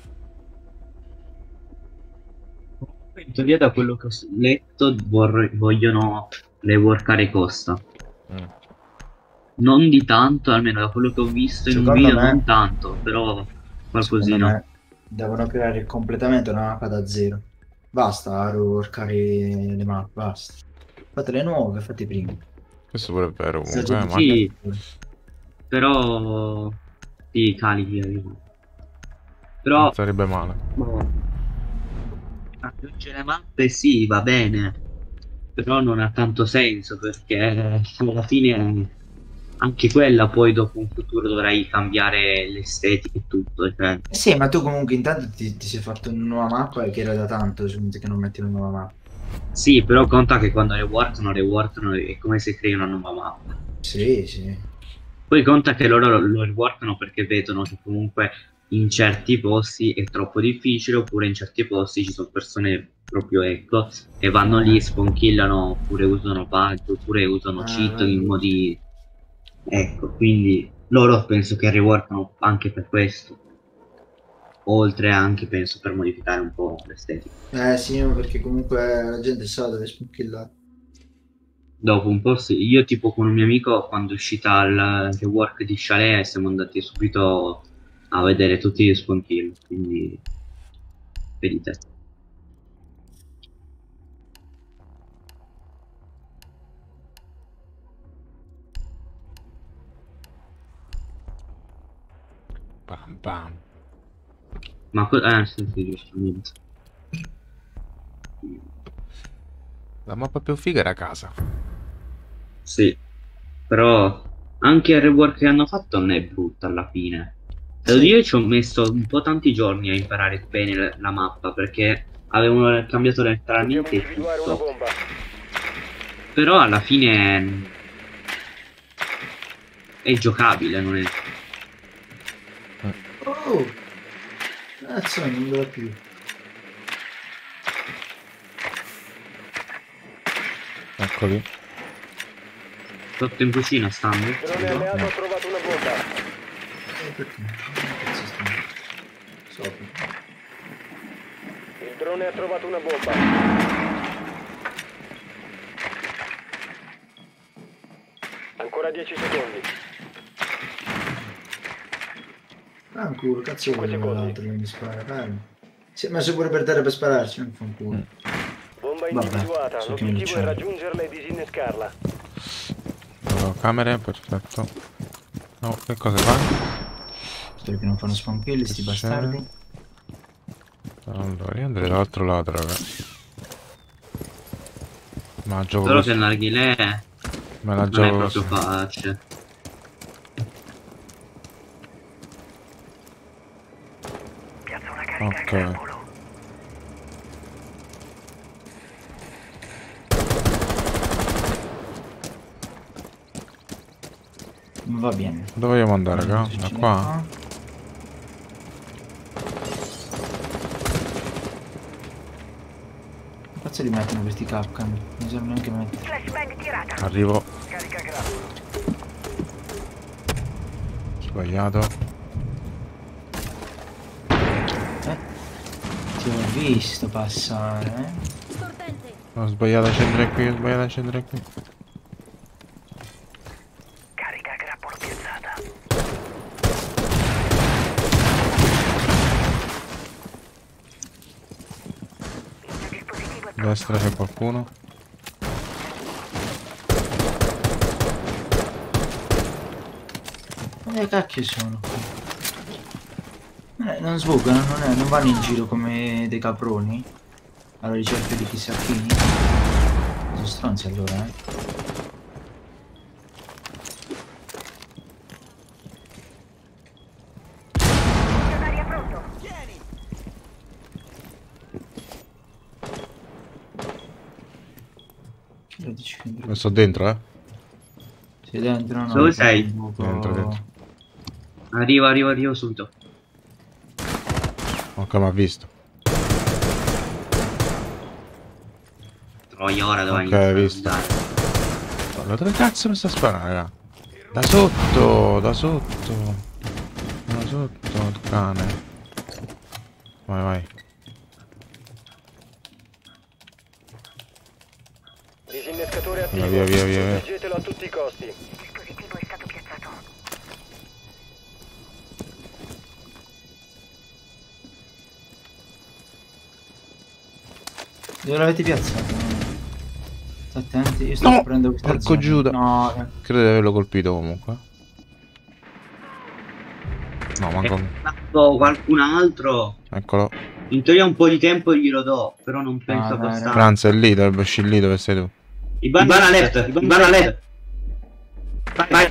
In teoria da quello che ho letto vor- vogliono reworkare Costa. Mm. Non di tanto, almeno da quello che ho visto in un Secondo video, me- non tanto, però Secondo qualcosina. me devono creare completamente una mappa da zero. Basta reworkare le mappe, basta. Fate le nuove, fate prima. Questo pure è vero Sta comunque, già eh, ma Sì, però sì, cali via, via. Però non sarebbe male. boh, aggiungere mappe sì, va bene, però non ha tanto senso perché alla fine anche quella poi dopo un futuro dovrai cambiare l'estetica e tutto, cioè. Sì, ma tu comunque intanto ti, ti sei fatto una nuova mappa che era da tanto, cioè, che non metti una nuova mappa. Sì, però conta che quando reworkano, reworkano è come se crei una nuova mappa. Sì, sì. Poi conta che loro lo, lo reworkano perché vedono che comunque in certi posti è troppo difficile, oppure in certi posti ci sono persone proprio, ecco, che vanno lì, sfonkillano, oppure usano bug, oppure usano Ah, cheat vedi. in modi... Ecco, quindi loro penso che reworkano anche per questo. Oltre anche, penso, per modificare un po' l'estetica. Eh sì, ma perché comunque la gente sa dove spunkillare. Dopo un po' sì. Io tipo con un mio amico, quando è uscita il rework di Chalet, siamo andati subito a vedere tutti gli spawn kill, quindi vedi te. Bam bam. Ma co- eh sì, sì, giustamente. La mappa più figa era casa. Sì, però anche il rework che hanno fatto non è brutto alla fine. Devo Sì. dire, ci ho messo un po' tanti giorni a imparare bene la, la mappa, perché avevano cambiato Dobbiamo letteralmente individuare una tutto. bomba. Però alla fine è giocabile, non è... Oh! Cazzo, non vedo più. Eccoli. Sotto in cucina stanno. Il drone alleato ha trovato una bomba. Eh, perché? Che cazzo sta? Sopra. Il drone ha trovato una bomba. Ancora dieci secondi. Ah, un culo, cazzo Cinque vuole secondi. l'altro che mi spara, calma. Si è messo pure per terra per spararci, non fa un culo. Mm. Bomba Vabbè, individuata. so che mi L'obiettivo è uccide. raggiungerla e disinnescarla. Allora, camere, perfetto. No, che cosa fa? Spero che non fanno spawn kill, sti C'è. bastardi. Allora, io andrei dall'altro lato, raga. Ma gioco Solo così. che il narghilè Me la non è gioco proprio così. facile. Piazza una carica a Ok. grappolo. Va bene. Dove vogliamo andare, raga? Ci Da gira qua? Che cazzo li mettono questi Capcom? Non so neanche mettere. Flashbang tirata. Arrivo. Carica grappolo. Sbagliato. Eh? Ti ho visto passare, eh? Ho sbagliato a scendere qui, ho sbagliato a scendere qui. Carica a grappolo piazzata. Il dispositivo è A destra c'è qualcuno. Che cacchio sono qui? Eh, non sbucano, non, è- non vanno in giro come dei caproni alla ricerca di chissà chi. Sono stronzi allora, eh. pugno d'aria pronto. Lo dici che Lo sto dentro, eh. sei dentro? No, Dove sei? un buco- Dentro, dentro. Arrivo, arrivo, arrivo subito. Ok, mi ha visto. Troia, ora dove Ok, iniziare a visto. andare. Allora, dove cazzo mi sta sparando, raga? Da sotto, da sotto. Da sotto, il cane. Vai, vai. Disinnescatore attivo. Via, via, via, via. Proteggetelo a tutti i costi. Il dispositivo è stato piazzato. Dove l'avete piazzato? State attenti, io sto No! prendendo questa Porco zona. Giuda. No, eh. Credo di averlo colpito comunque. No, È manco. stato qualcun altro. Eccolo. In teoria un po' di tempo glielo do, però non penso Ah, dai, abbastanza. Franz è lì, dovrebbe uscire lì dove sei tu. I banana left, i banana left. Vai, vai.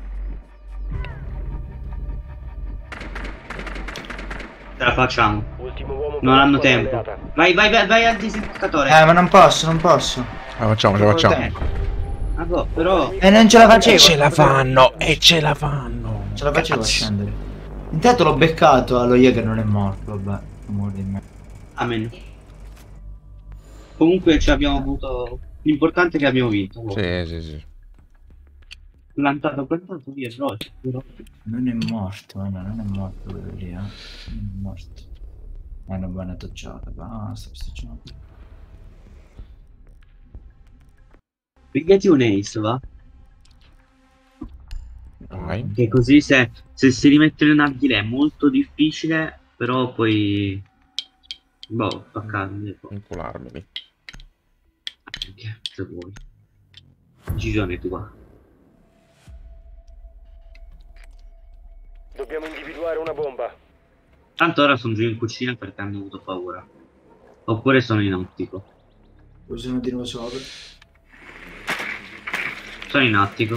Ce la facciamo. Ultimo uomo per Non la hanno squadra tempo. alleata. Vai, vai, vai, vai al disinfettatore. Eh, ma non posso, non posso. Ah, facciamo, ce la Non ho facciamo. tempo. Vabbè, però... E non ce la facevo. E ce la fanno, e ce la fanno. Ce la facevo a Cazzo. scendere. Intanto l'ho beccato, allo Jäger non è morto, vabbè. Amore di me. Amen. Comunque ci abbiamo avuto... L'importante è che abbiamo vinto. Sì, sì, sì. Plantato, plantato, via, però... però- Non è morto, eh, no, non è morto quello lì, eh. Non è morto. È una buona tocciata, basta questa giornata. Pigliati un ace, va? Vai. Che così se, se si rimette il narghile è molto difficile, però poi... Boh, fa carne. Incularmeli. Anche se vuoi. Decisione tua. Dobbiamo individuare una bomba. Tanto ora sono giù in cucina perché hanno avuto paura. Oppure sono in attico. Usiamo di nuovo sopra. Sono in attico.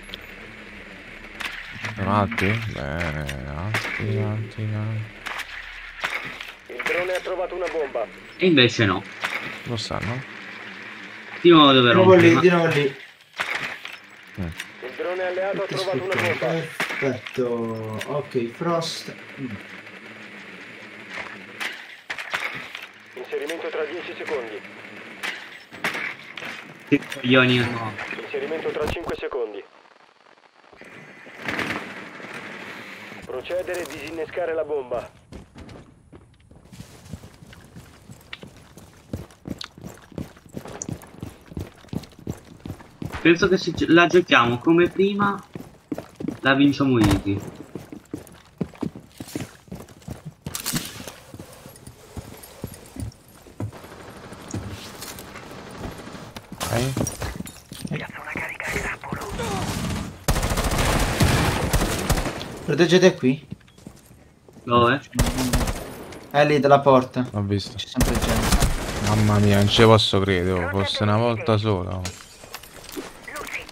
Avanti? Bene, avanti, avanti, avanti. Il drone ha trovato una bomba. E invece no. Lo sanno? Di nuovo dove Di nuovo lì, rompe, di nuovo lì. Il drone alleato ha trovato una bomba. Perfetto. Ok, Frost. Mm. Inserimento tra dieci secondi. Che coglioni no. Inserimento tra cinque secondi. Procedere e disinnescare la bomba. Penso che se la giochiamo come prima la vinciamo easy. Ok. Piazza una carica a grappolo. Proteggete qui. Dove? È lì dalla porta. Ho visto. C'è sempre gente. Mamma mia, non ci posso credere. Oh, fosse una volta sola. Oh. Lucy,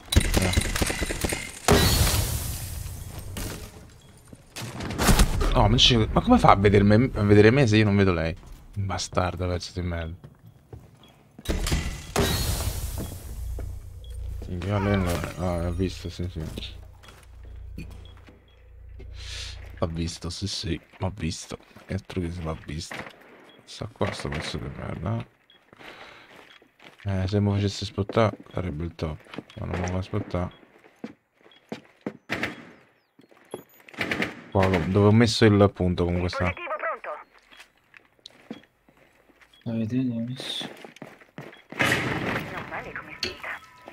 No, ma, ci- ma come fa a, vedermi, a vedere me se io non vedo lei? Bastardo, pezzo di merda. Io lei non l'ho ah, ho visto, sì, sì. L'ho visto, sì, sì, l'ho visto. E altro che se l'ho visto. Sta qua sto pezzo di merda. Eh, se mi facesse spottare sarebbe il top. Ma non mi fa spottare. Qua, dove ho messo il punto comunque sta. dispositivo pronto. Avete messo? Non male come spinta.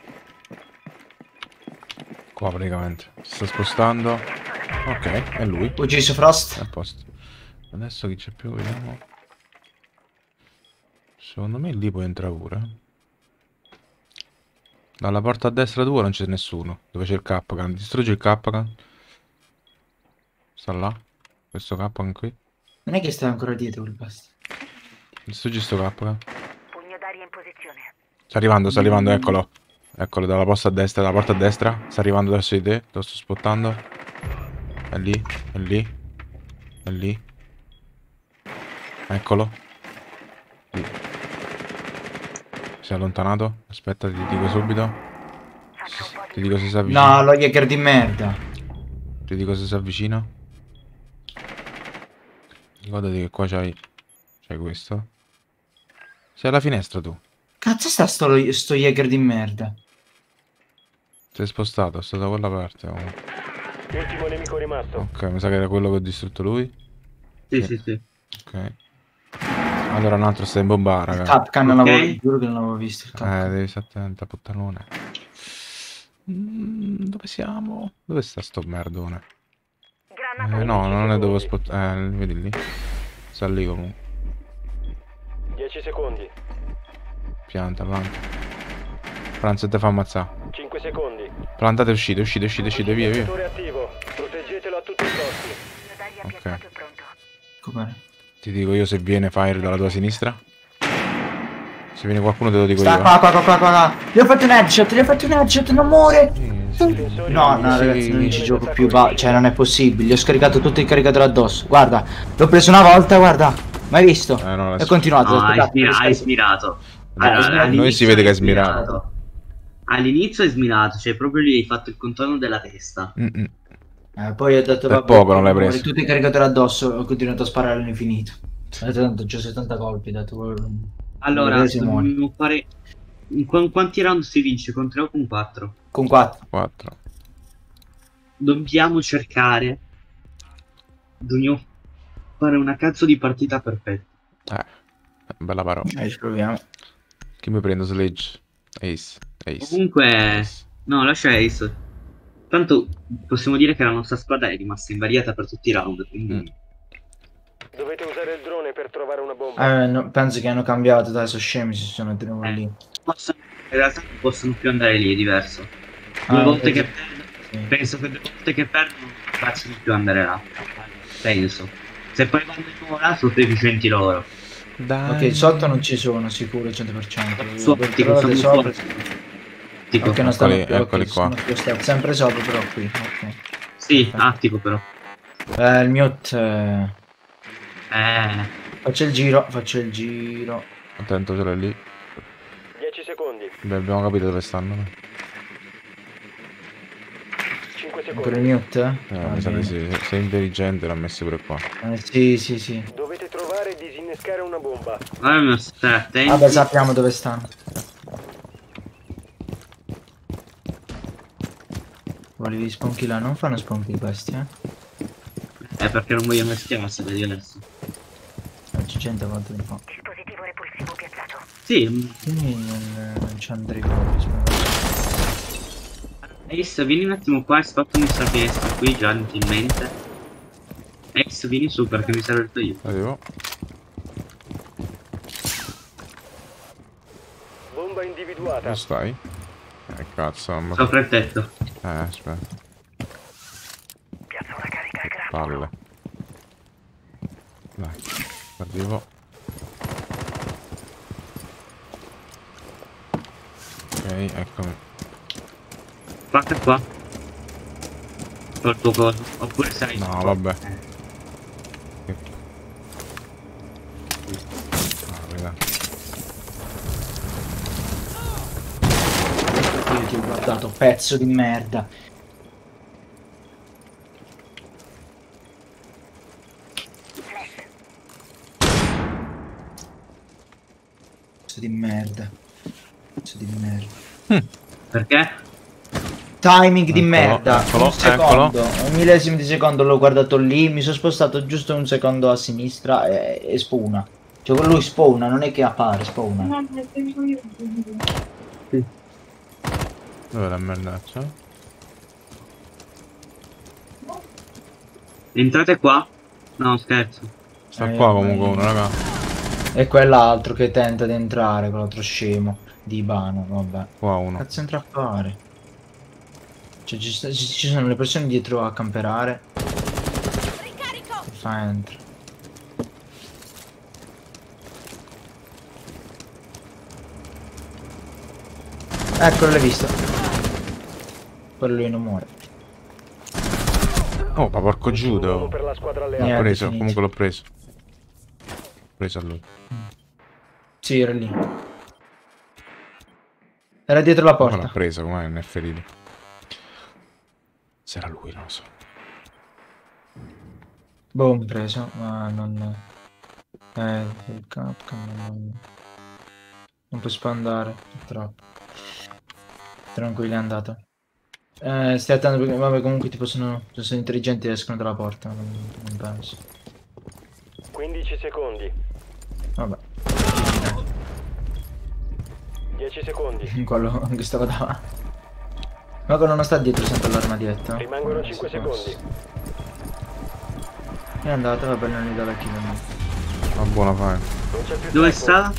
Qua praticamente. Si sta spostando. Ok, è lui. Ucciso Frost. È a posto. Adesso chi c'è più? Vediamo. Secondo me lì puoi entrare pure. Dalla porta a destra tua non c'è nessuno. Dove c'è il Kapkan. Distruggi il Kapkan. Sta là. Questo Kapkan qui. Non è che sta ancora dietro quel basta. Distruggi sto Kapkan. Pugno d'aria in posizione. Sta arrivando, sta arrivando, eccolo. Eccolo, dalla posta a destra, dalla porta a destra. Sta arrivando verso di te. Lo sto spottando. È lì, è lì. È lì. Eccolo. Lì. Si è allontanato. Aspetta, ti dico subito. Faccio un po' di Ti dico se si avvicina. No, lo Jäger di merda. Ti dico se si avvicina. Ricordati che qua c'hai. C'hai questo. Sei alla finestra tu. Cazzo sta sto, sto Jäger di merda. Sei spostato, sto da quella parte. Oh. Ultimo nemico rimasto. Ok, mi sa che era quello che ho distrutto lui. Sì, Sì. sì, sì. Ok. Allora un altro sta in bomba, raga. Capcan non Ok. l'avevo, giuro che non l'avevo visto. Il Eh, Capcan. devi stare attento, puttanone. Mm, dove siamo? Dove sta sto merdone? granata. Eh, no, non è dove spot... Eh, vedi lì? Sta lì comunque. dieci secondi. Pianta, pianta. Franz te fa ammazzare. cinque secondi. Plantate, uscite, uscite, uscite, uscite, via, via. Protettore attivo. Proteggetelo a tutti i costi. Pugno d'aria Ok. piazzato e pronto. Com'è? Ti dico io se viene Fire dalla tua sinistra. Se viene qualcuno te lo dico Sta io. qua, qua, qua, qua, qua, qua. Gli ho fatto un headshot, gli ho fatto un headshot, non muore. Sì, sì. No, no, Sì. ragazzi, non ci gioco più. va- Cioè, non è possibile. Gli ho scaricato tutto il caricatore addosso. Guarda, l'ho preso una volta, guarda. Mai visto? Eh, no, E adesso- ho continuato. No, ho hai, aspettato, smira- ho hai scaricato. smirato. Dai, Allora, noi all'inizio si vede che hai hai smirato. All'inizio hai smilato, cioè proprio lì hai fatto il contorno della testa. Mm-mm. Eh, poi ho detto Per vabbè, poco non l'hai ho preso. tutti i caricatori addosso, ho continuato a sparare all'infinito. Ho detto tanto c'ho settanta colpi, ho detto quello- Allora, vedere se muori. dobbiamo fare... in qu- quanti round si vince? Con tre o con quattro? Con quattro. quattro. Dobbiamo cercare... Dobbiamo fare una cazzo di partita perfetta. Eh, bella parola. Eh, ci proviamo. Chi mi prendo? Sledge. Ace. Ace. Comunque... Ace. No, lascia Ace. Tanto possiamo dire che la nostra squadra è rimasta invariata per tutti i round, quindi... Mm. Dovete usare il drone per trovare una bomba. Eh, no, penso che hanno cambiato, dai, sono scemi, si sono tenuti Eh, lì. possono- in realtà non possono più andare lì, è diverso. Due Ah, volte eh, che sì. perdono, Sì. penso che due volte che perdono non facciano più andare là. Penso. Se poi vanno di nuovo là sono deficienti loro. Dai. Ok, sotto non ci sono, sicuro, cento per cento. Su, dico, Controllate siamo sopra. fuori. Tipo, Ok, non stanno Eccoli- più, eccoli ok, qua. sono più stati sempre sopra, però qui, ok. sì, attico però. Eh, il mute... eh, Eh, Faccio il giro, faccio il giro. Attento, ce l'hai lì. dieci secondi. Beh, abbiamo capito dove stanno. no? cinque Ancora secondi. il mute? Eh, Va mi sa di bene. sì. Sei intelligente, l'ha messi pure qua. Eh, sì, sì, sì. Dovete trovare e disinnescare una bomba. allora dobbiamo stare attenti. Vabbè, sappiamo dove stanno. Volevi spawnkill? Non fanno spawnkill questi, eh? Eh, perché non vogliamo schiavarsela, è diverso. Non c'è gente quanto ne fa. Dispositivo repulsivo piazzato. Sì, Quindi non, non ci andrei proprio. spero. Ace, vieni un attimo qua e spaccami questa finestra qui già inutilmente. Ace, vieni su perché mi serve il tuo aiuto. Arrivo. Bomba individuata. Dove stai? Eh, cazzo. non mi- Sopra il tetto. Eh, aspetta. Piazza una carica al grappolo. Palle. Dai. Arrivo. Ok, eccomi. Spacca qua. Col tuo coso. Oppure sei. No, vabbè. Eh, Ah, raga. Io ti ho guardato, pezzo di merda. Pezzo di merda. Pezzo di merda. Perché? Timing di Eccolo, merda. eccolo, Un secondo. Un millesimo di secondo l'ho guardato lì. Mi sono spostato giusto un secondo a sinistra e, e spawna. Cioè lui spawna, non è che appare, spawna. Dove è la merdaccia? Entrate qua? No, scherzo. Sta Eh, qua vabbè. comunque uno, raga. E quell'altro che tenta di entrare, quell'altro scemo di Ibano, vabbè. Qua uno. Cazzo entra a fare? Cioè ci, sta- ci- ci sono le persone dietro a camperare. Che fa entra? Eccolo, l'hai visto. Quello lui non muore. Oh, ma porco Uno judo. per la squadra L'ho alleata. Niente, preso, finito. comunque l'ho preso. Preso a lui. Sì, era lì. Era dietro la Come l'ho porta. preso, come non è ferito? Se era lui, non lo so. Boom, preso, ma non... Eh, il Capcom non... Non puoi spandare, purtroppo. Tranquillo, è andato. Eh, stai attento perché, vabbè, comunque ti possono... Se sono intelligenti escono dalla porta, non, non penso. quindici secondi. Vabbè, dieci secondi. quello che stava davanti. Ma quello non sta dietro sempre all'armadietto? Rimangono Eh, cinque si può. secondi. È andato, vabbè, non gli dà la kill. no. Ma buona fine. Non c'è più Dove tempo. sta?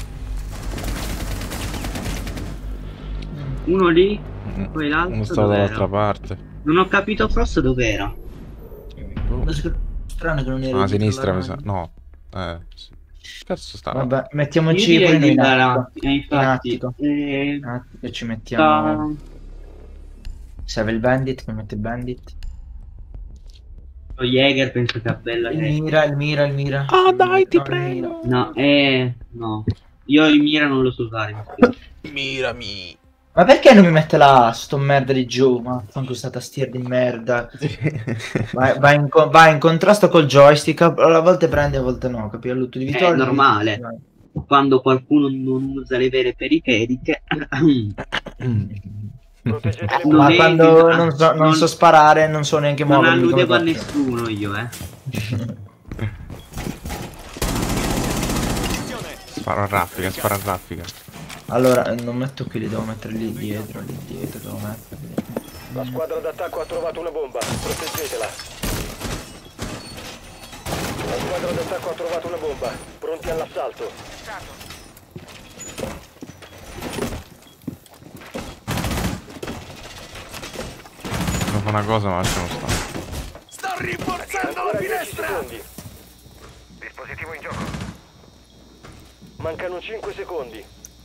Uno lì, Mm, poi l'altro Uno sta dov'era? dall'altra parte. Non ho capito Frost dov'era. Ma sc- Strano che non eri Ah, a dietro sinistra mi sa. l'armadio. No. Eh, sì. Cazzo sta? Vabbè, mettiamoci Io direi pure noi di in andare attico. avanti. Eh, infatti, attico. eh, In attico e ci sta... mettiamo... Serve il bandit, mi mette il bandit. Lo Jäger penso che ha bella Il che... mira, il mira, il mira. Ah, Il dai, mira, ti no, il prego. mira. No, eh... no. Io il mira non lo so usare, mi spiace. Mirami. Ma perché non mi mette la sto merda di giù? Ma fanno questa tastiera di merda. Va, va, in, co- va in contrasto col joystick, a a volte prende, a volte no, capi? All'utto di È vittoria. normale. Quando qualcuno non usa le vere periferiche, Proteggete le Non Ma è- quando non so, non non- so sparare, non so neanche non muovermi. come alludevo a faccio. nessuno io, eh. Sparo a raffica, sparo a raffica. Allora, eh, non metto qui, li devo mettere lì dietro, lì dietro, devo metterli. La squadra d'attacco ha trovato una bomba. Proteggetela. La squadra d'attacco ha trovato una bomba. Pronti all'assalto. Non fa una cosa ma lasciamo stare. Sto rinforzando la Ancora dieci finestra! secondi. Dispositivo in gioco. Mancano cinque secondi.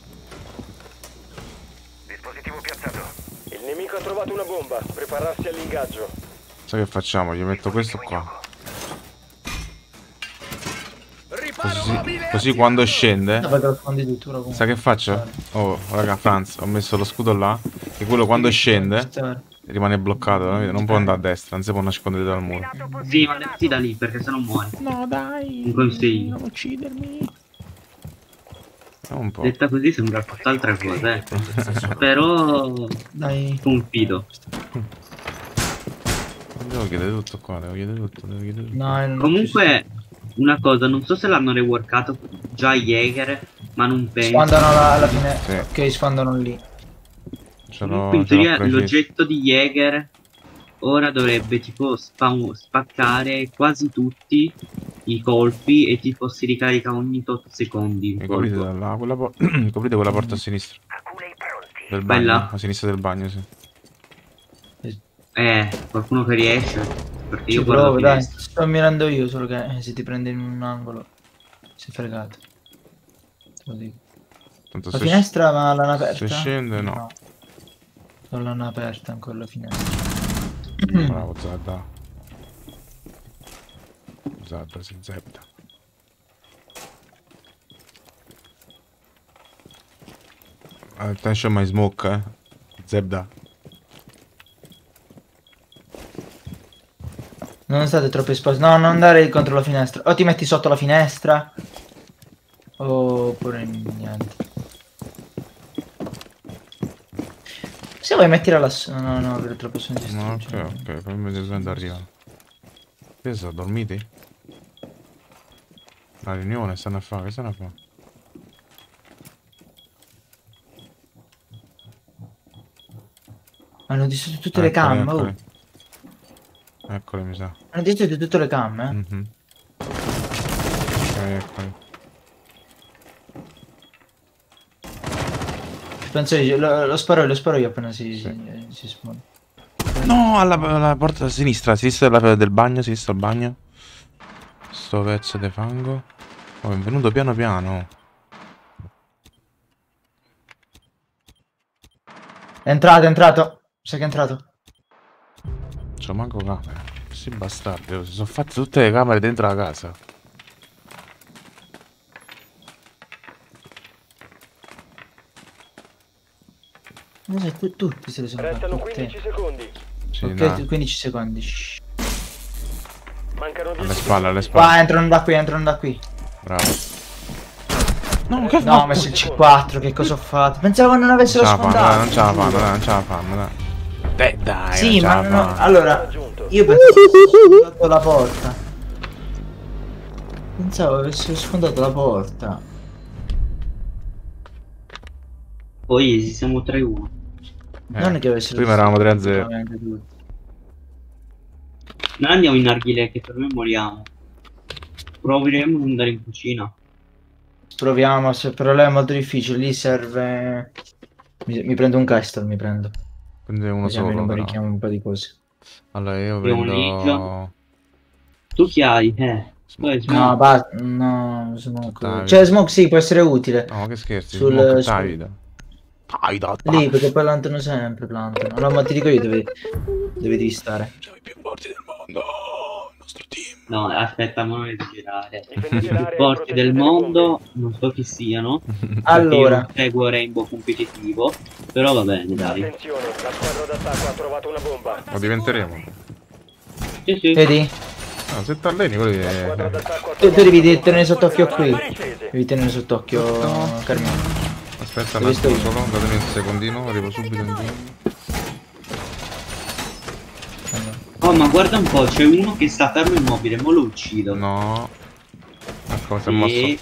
Dispositivo piazzato. Il nemico ha trovato una bomba. Prepararsi all'ingaggio. Sai che facciamo? Gli metto questo qua. Riparo Così, mobile così attivato! quando scende. Vabbè, che lo fondi tu, tu lo compri. Sai che faccio? Oh, raga, Franz, ho messo lo scudo là. Che quello quando scende rimane bloccato. Non non può andare a destra, non si può nascondere dal muro. Sì, ma levati da lì perché sennò muori. No, dai. Un consiglio. Non uccidermi. Un po'. Detta così sembra tutt'altra cosa, eh. Però Dai. confido. Devo chiedere tutto qua, devo chiedere tutto, devo chiedere tutto. No, non Comunque, una cosa, non so se l'hanno reworkato già Jäger, ma non penso. Sfondano alla, alla fine. Sì. Ok, sfondano lì. Ce l'ho, Comunque in ce l'ho teoria preciso. l'oggetto di Jäger ora dovrebbe tipo spa- spaccare quasi tutti i colpi e tipo si ricarica ogni tot secondi. il Mi coprite colpo. da là, quella po- coprite quella porta a sinistra. Aculei pronti. Del bagno, Bella. a sinistra del bagno, sì. Eh, qualcuno che riesce. Perché Ci io guardo provo, dai. finestra. Sto mirando io, solo che eh, se ti prende in un angolo sei fregato. Te lo dico. Tanto La se, finestra ma l'hanno aperta? se scende, no. Non l'hanno aperta ancora la finestra. Bravo, Zadda. Zadda, si zepta. Attention my smoke, eh. Zebda. Non state troppo esposti. No, non andare contro la finestra. O ti metti sotto la finestra. Oppure niente. Se vuoi mettila lassù. No, no, per troppo sono No, ok, distrutto. ok, fammi vedere dove arrivare. Che sono dormiti? La riunione stanno a fare, che stanno a fare? Hanno distrutto tutte le Eccole, cam. Oh. eccole. Eccole, mi sa. Hanno distrutto tutte le cam, eh. Mhm. Ok, eccole. Penso io, lo, lo sparo, lo sparo io appena si, Sì. si, si spawna. No, alla, alla porta a sinistra, a sinistra della- del bagno, a sinistra del bagno. Sto pezzo di fango. Oh, è venuto piano piano. È entrato, è entrato. Sai che è entrato? C'ho manco camera. Questi bastardi, oh, si sono fatte tutte le camere dentro la casa. Non so, tu- tutti se le sono Restano fatte. quindici secondi. Sì, Ok, dai. quindici secondi. Shh. Mancano dieci Alle spalle, alle secondi. Qua, spalle. entrano da qui, entrano da qui. Bravo. No, che No, ho messo il C quattro, che cosa ho fatto? Pensavo non avessero Non ce la fanno, dai, sfondato. non ce la fanno, dai, non ce la fanno, dai. Dai, dai, Sì, non ce ma la no, fanno. allora, Raggiunto. io pensavo avessero sfondato la porta. Pensavo avessero sfondato la porta. Poi siamo tre uno. Eh, Non è che avessero prima eravamo tre a sfondato zero. veramente tutti. Non andiamo in narghile che per me moriamo. Proveremo ad andare in cucina. Proviamo, se però lei è molto difficile, lì serve... Mi, mi prendo un Kestrel, mi prendo. Quindi uno Così almeno solo, però. barichiamo un po' di cose. Allora io Abbiamo un prendo... ninja. Tu chi hai? Eh. Tu hai No, smoke. basta, no, smoke. Dai. Cioè, smoke sì, può essere utile. No, che scherzi, Sul- smoke sul- Tide. Tide, Lì, perché poi plantano sempre, plantano. Allora, ma ti dico io dove, dove devi stare. Siamo i più forti del mondo, il nostro team. No, aspetta, ma non esagerare. Difendete I l'area più e forti del proteggete le mondo, non so chi siano. Allora. Io non seguo Rainbow competitivo, però va bene, bombe. dai. Attenzione, la squadra d'attacco ha trovato una bomba. Lo diventeremo. Sì, sì. Vedi? No, se ti alleni quelli La squadra è... d'attacco ha Tu, tu trovato devi una bomba. tenere sott'occhio qui. Accese. Devi tenere sott'occhio Carmine. Aspetta un Dove sto attimo io? solo, datemi un secondino, arrivo subito in giro. Oh, ma guarda un po', c'è uno che sta fermo immobile, mo lo uccido. No. Ecco, si è E... mosso.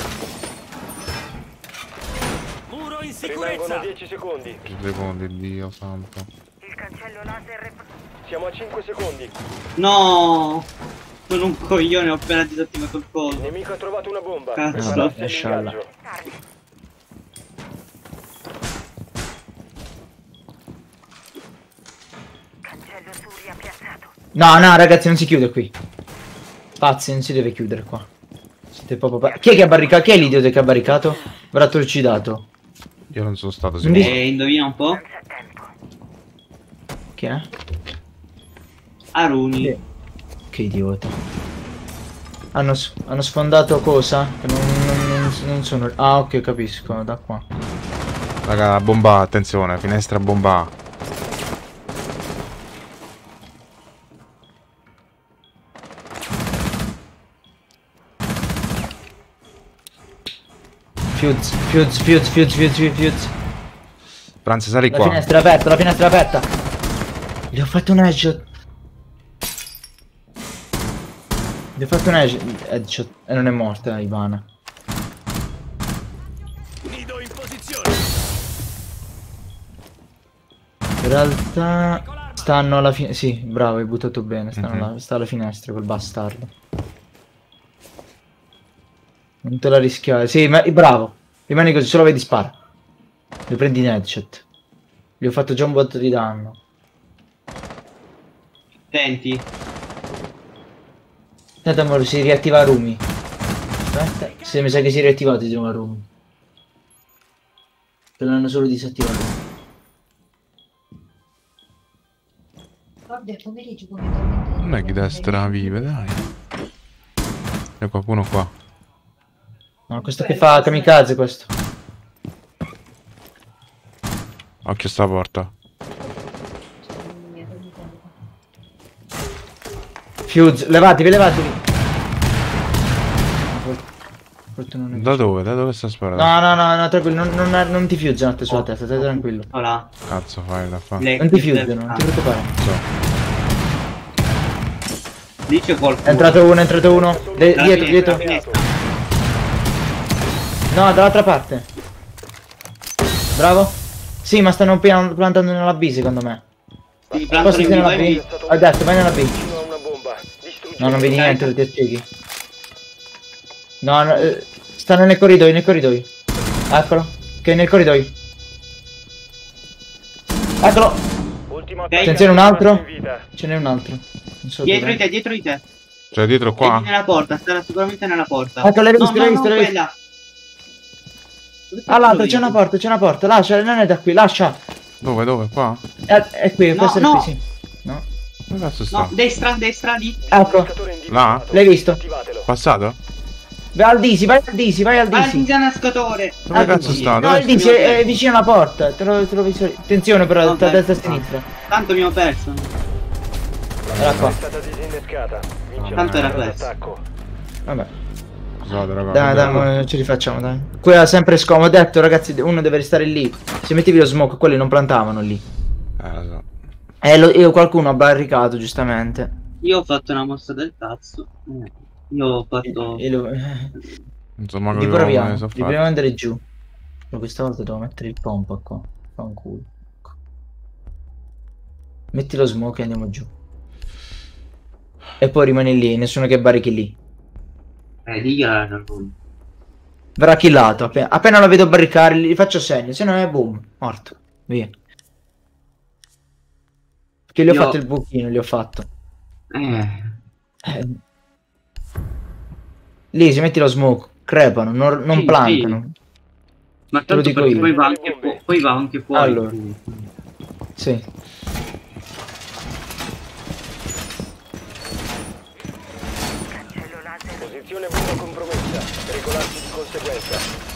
Muro in Rimangono sicurezza. dieci secondi. Secondi, Dio santo. Il cancello laser è... Siamo a cinque secondi. No! Sono un coglione, ho appena disattivato il Il coso. nemico ha trovato una bomba. Cazzo. Preparati Lasciala. all'ingaggio. Cancello Furia piazzato. No, no, ragazzi, non si chiude qui. Pazzi, non si deve chiudere qua. Siete proprio pa- Chi è che ha barricato? Chi è l'idiota che ha barricato? Verrà torcidato. Io non sono stato Non sicuro. E indovina un po'? Non c'è tempo. Chi è? Aruni. Sì. Che idiota. Hanno, s- hanno sfondato cosa? Che non, non- non- non sono... Ah, ok, capisco, da qua. Raga, bomba, attenzione, finestra bomba. Fuse, fuse, fuse, fuse, fuse, fuse, fuse. Franz, sali La qua. finestra è aperta, la finestra è aperta. Gli ho fatto un headshot. Gli ho fatto un headshot headshot e non è morta Ivana. Nido in posizione. In realtà stanno alla fine. Sì, bravo, hai buttato bene. Stanno Mhm. là, sta alla finestra quel bastardo. Non te la rischiare. Sì, ma bravo. Rimani così, se lo vedi spara. Li prendi in headshot. Gli ho fatto già un botto di danno. Senti. Aspetta amore, si riattiva Rumi. Aspetta. Se mi sa che si è riattivato di nuovo Rumi. Te l'hanno solo disattivato. Guarda il pomeriggio come tormento. Non è chi destra vive, dai. C'è qualcuno qua. No, questo che fa kamikaze questo. Occhio sta porta. Fuse, levatevi, levatevi. Fortuna non è- Da dove? Da dove sta sparando? No, no, no, no, tranquillo, non, non, non ti fuse notte sulla testa, stai tranquillo. Ora. Cazzo fai da fare? Le- Non ti fuse, non ti preoccupare. So. Lì c'è qualcuno. È entrato uno, è entrato uno. De- Dalla dietro, finestra, dietro. dalla finestra. No, dall'altra parte. Bravo. Sì, ma stanno pian- plantando nella B secondo me. Sì, Posso plantano in nella vai, B? vai. Ho detto, vai nella B. Vicino a una bomba. Distruggi. No, non vedi niente, lo ti spieghi. No, no, eh, stanno nel corridoio, nel corridoio. Eccolo. Che è nel corridoio. Eccolo. Ultimo Ok. Attenzione, un altro. in vita. Ce n'è un altro. Non so Dietro dov'è. di te, dietro di te. Cioè dietro Qua? qua? Nella porta, starà sicuramente nella porta. Ecco, l'hai visto, no, l'hai no, visto, no, l'hai visto. quella. Dove Ah, l'altro, cazzo c'è una vedo? porta, c'è una porta. Lascia, non è da qui, lascia. Dove? Dove? Qua? È, è qui, No, può essere no. qui, sì. No. Dove cazzo sta? No, destra, destra, lì. Ecco. Indicatore individuato. Là? L'hai visto? Attivatelo. Passato? Vai al Disi, vai al Disi, vai al Ah, Disi. il zanascatore. Dove cazzo sta? No, Dove il Disi è, è vicino alla porta. Te lo, te lo viso. Attenzione però, Vabbè. tra destra e sinistra. Tanto mi ho perso. Era qua. È stata disinnescata. Vince Tanto la era squadra questo. d'attacco. Vabbè. Scusate, raga. Dai, dai, vabbè. mo ci rifacciamo, dai. Qui era sempre scomodo. Ho detto, ragazzi, uno deve restare lì. Se mettevi lo smoke, quelli non plantavano lì. Eh, lo so. E lo, io qualcuno ha barricato, giustamente. Io ho fatto una mossa del cazzo. Eh, Io ho fatto. E lo... Insomma, Li come proviamo, so li fare. proviamo ad andare giù. Però questa volta devo mettere il pompa qua. Fa un culo. Ecco. Metti lo smoke e andiamo giù. E poi rimani lì, nessuno che barrichi lì. Eh, digliela la ragione. Verrà killato. Appena, appena lo vedo barricare, gli faccio segno. Se no è boom, morto. Via. Perché gli ho Io- fatto il buchino, gli ho fatto. Eh. Eh. Lì, se metti lo smoke, crepano, non, non Sì, plantano. Ma Te lo tanto dico perché io. poi va anche, fu- poi va anche fuori. Allora. Sì. Posizione bomba compromessa. Regolarsi di conseguenza.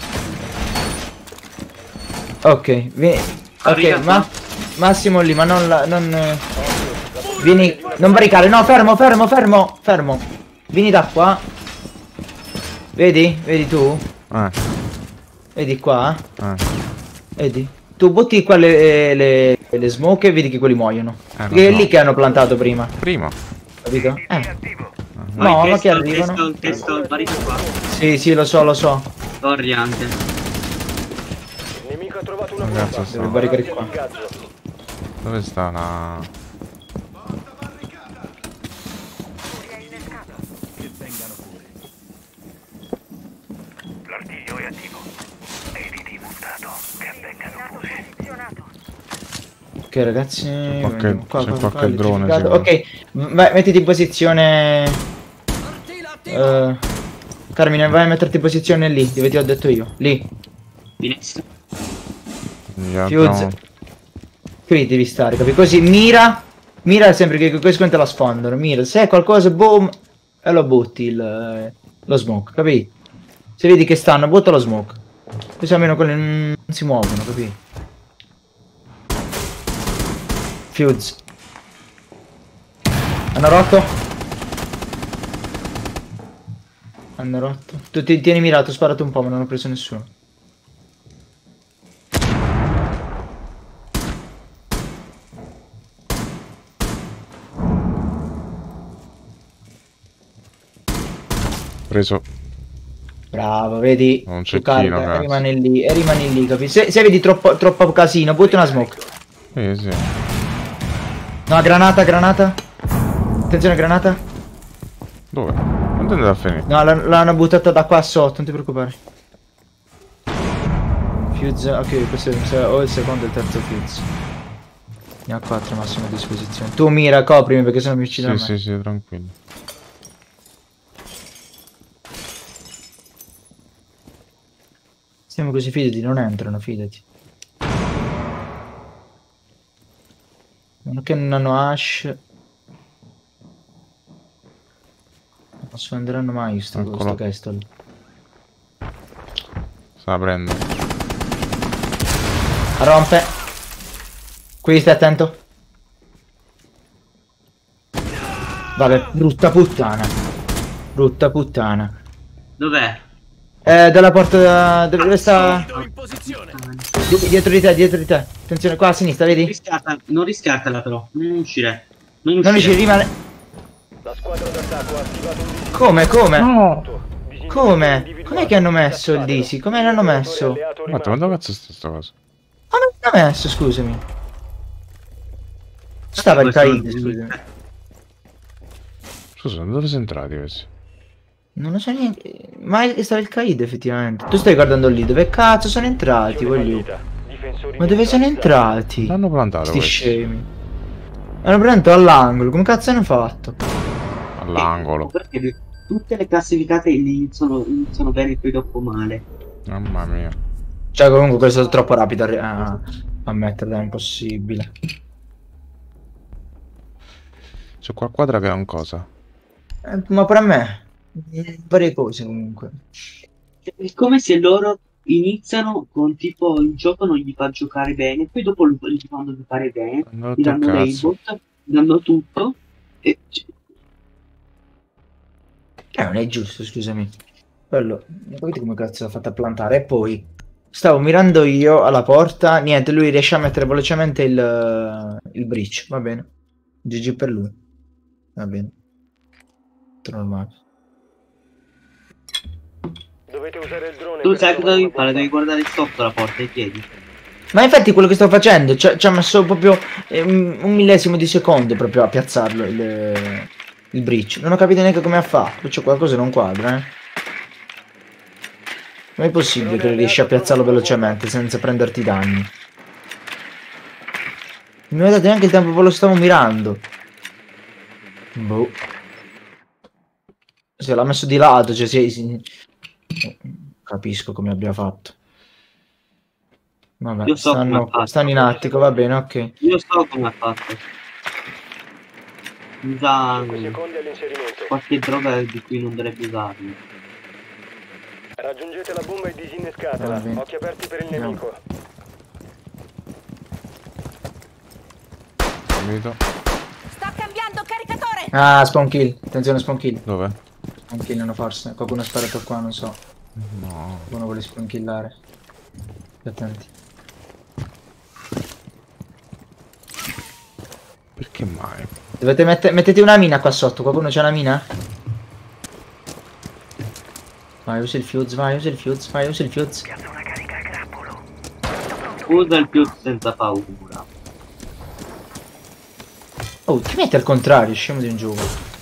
Ok, vieni. Ok, ma Massimo lì, ma non la. non. eh, Vieni. Non barricare, no, fermo, fermo, fermo, fermo. Vieni da qua. Vedi? Vedi tu? Eh, Vedi qua? eh. Vedi? Tu butti qua le, le, le smoke e vedi che quelli muoiono. Eh, Perché lo è so. lì che hanno plantato prima. Primo. Capito? Eh. Vai, No, ma testo, che arrivano? Testo, testo, il barito qua. Sì, sì, lo so, lo so. Corri anche. Il nemico ha trovato una Ragazzi, bomba. sta- Devo barricare Prepararsi qua. all'ingaggio. Dove sta la... L'artiglio è attivo. A D T montato. Che vengano pure. Ok ragazzi, qualche- vediamo qua, c'è qua, qualche qua, drone, elettrificato. Ok, vai, mettiti in posizione. eh, Carmine, vai a metterti in posizione lì, dove ti ho detto io. Lì, Finestra. Gli Fuse. altri- qui devi stare, capi? Così mira. Mira sempre che questo te la sfondano. Mira, se è qualcosa, boom, e lo butti il, eh, lo smoke, capi? Se vedi che stanno, butta lo smoke. Così almeno quelli non si muovono, capi? Fuse. Hanno rotto? Hanno rotto. Tu ti tieni mirato, sparate un po', ma non ho preso nessuno. Preso. Bravo, vedi? Un Tu cecchino, carica, grazie. e rimani lì, e rimani lì, capi? Se, se vedi troppo, troppo casino, butti una smoke. Sì, sì. No, granata, granata. Attenzione, granata. Dove? Non tende a finire. No, l'han- l'hanno buttata da qua sotto, non ti preoccupare. Fuse, ok, questo è il- o il secondo o il terzo fuse. Ne ho quattro massimo a disposizione. Tu mira, coprimi perché sennò mi uccidono Sì, a me. sì, sì, tranquillo. Stiamo così, fidati, non entrano, fidati. Non che non hanno Ash. Non sfonderanno mai sto, Eccolo. sto Castle. Se la prendo. Rompe. Qui stai attento. Vabbè, brutta puttana. Brutta puttana. Dov'è? Eh, dalla porta da... dove sta... Subito in posizione. Di- dietro di te, dietro di te. Attenzione, qua a sinistra, vedi? Riscatta, non riscattala però, non uscire. Non Non uscire. riesci, rimane... La squadra d'attacco ha attivato un dispositivo. Come, come? No! Come? Com'è che hanno messo il D C? Come l'hanno messo? Ma quanto cazzo sta sta cosa? Come l'hanno messo, scusami? Stava il Kaid, scusami. Scusa, dove siamo entrati questi? Non lo so niente. Ma stava il Kaid effettivamente. Tu stai guardando lì, dove cazzo sono entrati, voglio. Ma dove sono entrati? L'hanno plantato Sti questi. scemi. Hanno preso all'angolo, come cazzo hanno fatto? All'angolo. Perché le- tutte le classificate iniziano, iniziano bene e poi dopo male. Mamma mia. Cioè comunque questo è troppo rapido a, ri- a, a metterla, è impossibile. C'è qua quadra che è un cosa. Eh, ma per me eh, varie cose comunque. È come se loro iniziano con tipo il gioco non gli fa giocare bene, poi dopo lo- gli fanno giocare bene, Hanno gli rotto il danno cazzo. l'aimbot, gli danno tutto e Eh, non è giusto, scusami. Quello, non capite come cazzo l'ha fatta plantare. E poi stavo mirando io alla porta, niente, lui riesce a mettere velocemente il, il breach, va bene. G G per lui. Va bene. Tutto normale. Dovete usare il drone. tu per sai cosa trovare devi una fare, bomba. devi guardare sotto la porta e chiedi. Ma infatti quello che sto facendo, ci ha ci ha messo proprio eh, un, un millesimo di secondo proprio a piazzarlo il, il breach. Non ho capito neanche come ha fatto, c'è qualcosa che non quadra, eh. Non è possibile che riesci a piazzarlo velocemente senza prenderti danni. Non mi ha dato neanche il tempo, poi lo stavo mirando. Boh. Se l'ha messo di lato, cioè si, si- capisco come abbia fatto. Vabbè, Io so come ha stanno, fatto. stanno in attico, va bene, ok. Io so come ha fatto. Usa cinque secondi all'inserimento. qualche droga di cui non dovrebbe usarlo. Raggiungete la bomba e disinnescatela. Va bene. Occhi aperti per il Andiamo. nemico. Capito? Sto cambiando caricatore! Ah, spawn kill. Attenzione, spawn kill. Dove? Spawn killano forse. Qualcuno ha sparato qua, non so. No. Qualcuno vuole spawn killare. Attenti. Perché mai? Dovete mettere... Mettete una mina qua sotto. Qualcuno c'ha una mina? Vai, usa il fuse, vai, usa il fuse, vai, usa il fuse. Piazza una carica a grappolo. Usa il più senza paura. Oh, ti metti al contrario, scemo di un gioco.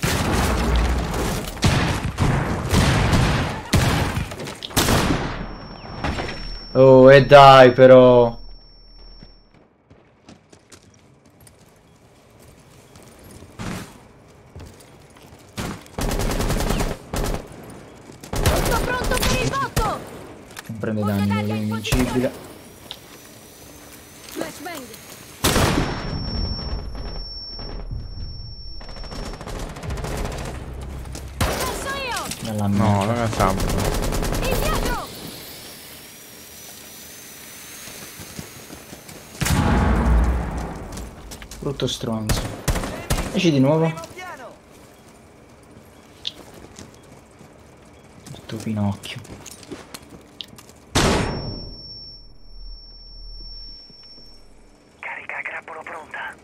Oh, e dai però. Sto pronto per il botto! Non prende danni, non è invincibile. Flashbang! Adesso io! Nella No, merda. non è sabato. In viaggio! Brutto stronzo. Esci di nuovo. Brutto Pinocchio. Carica a grappolo pronta.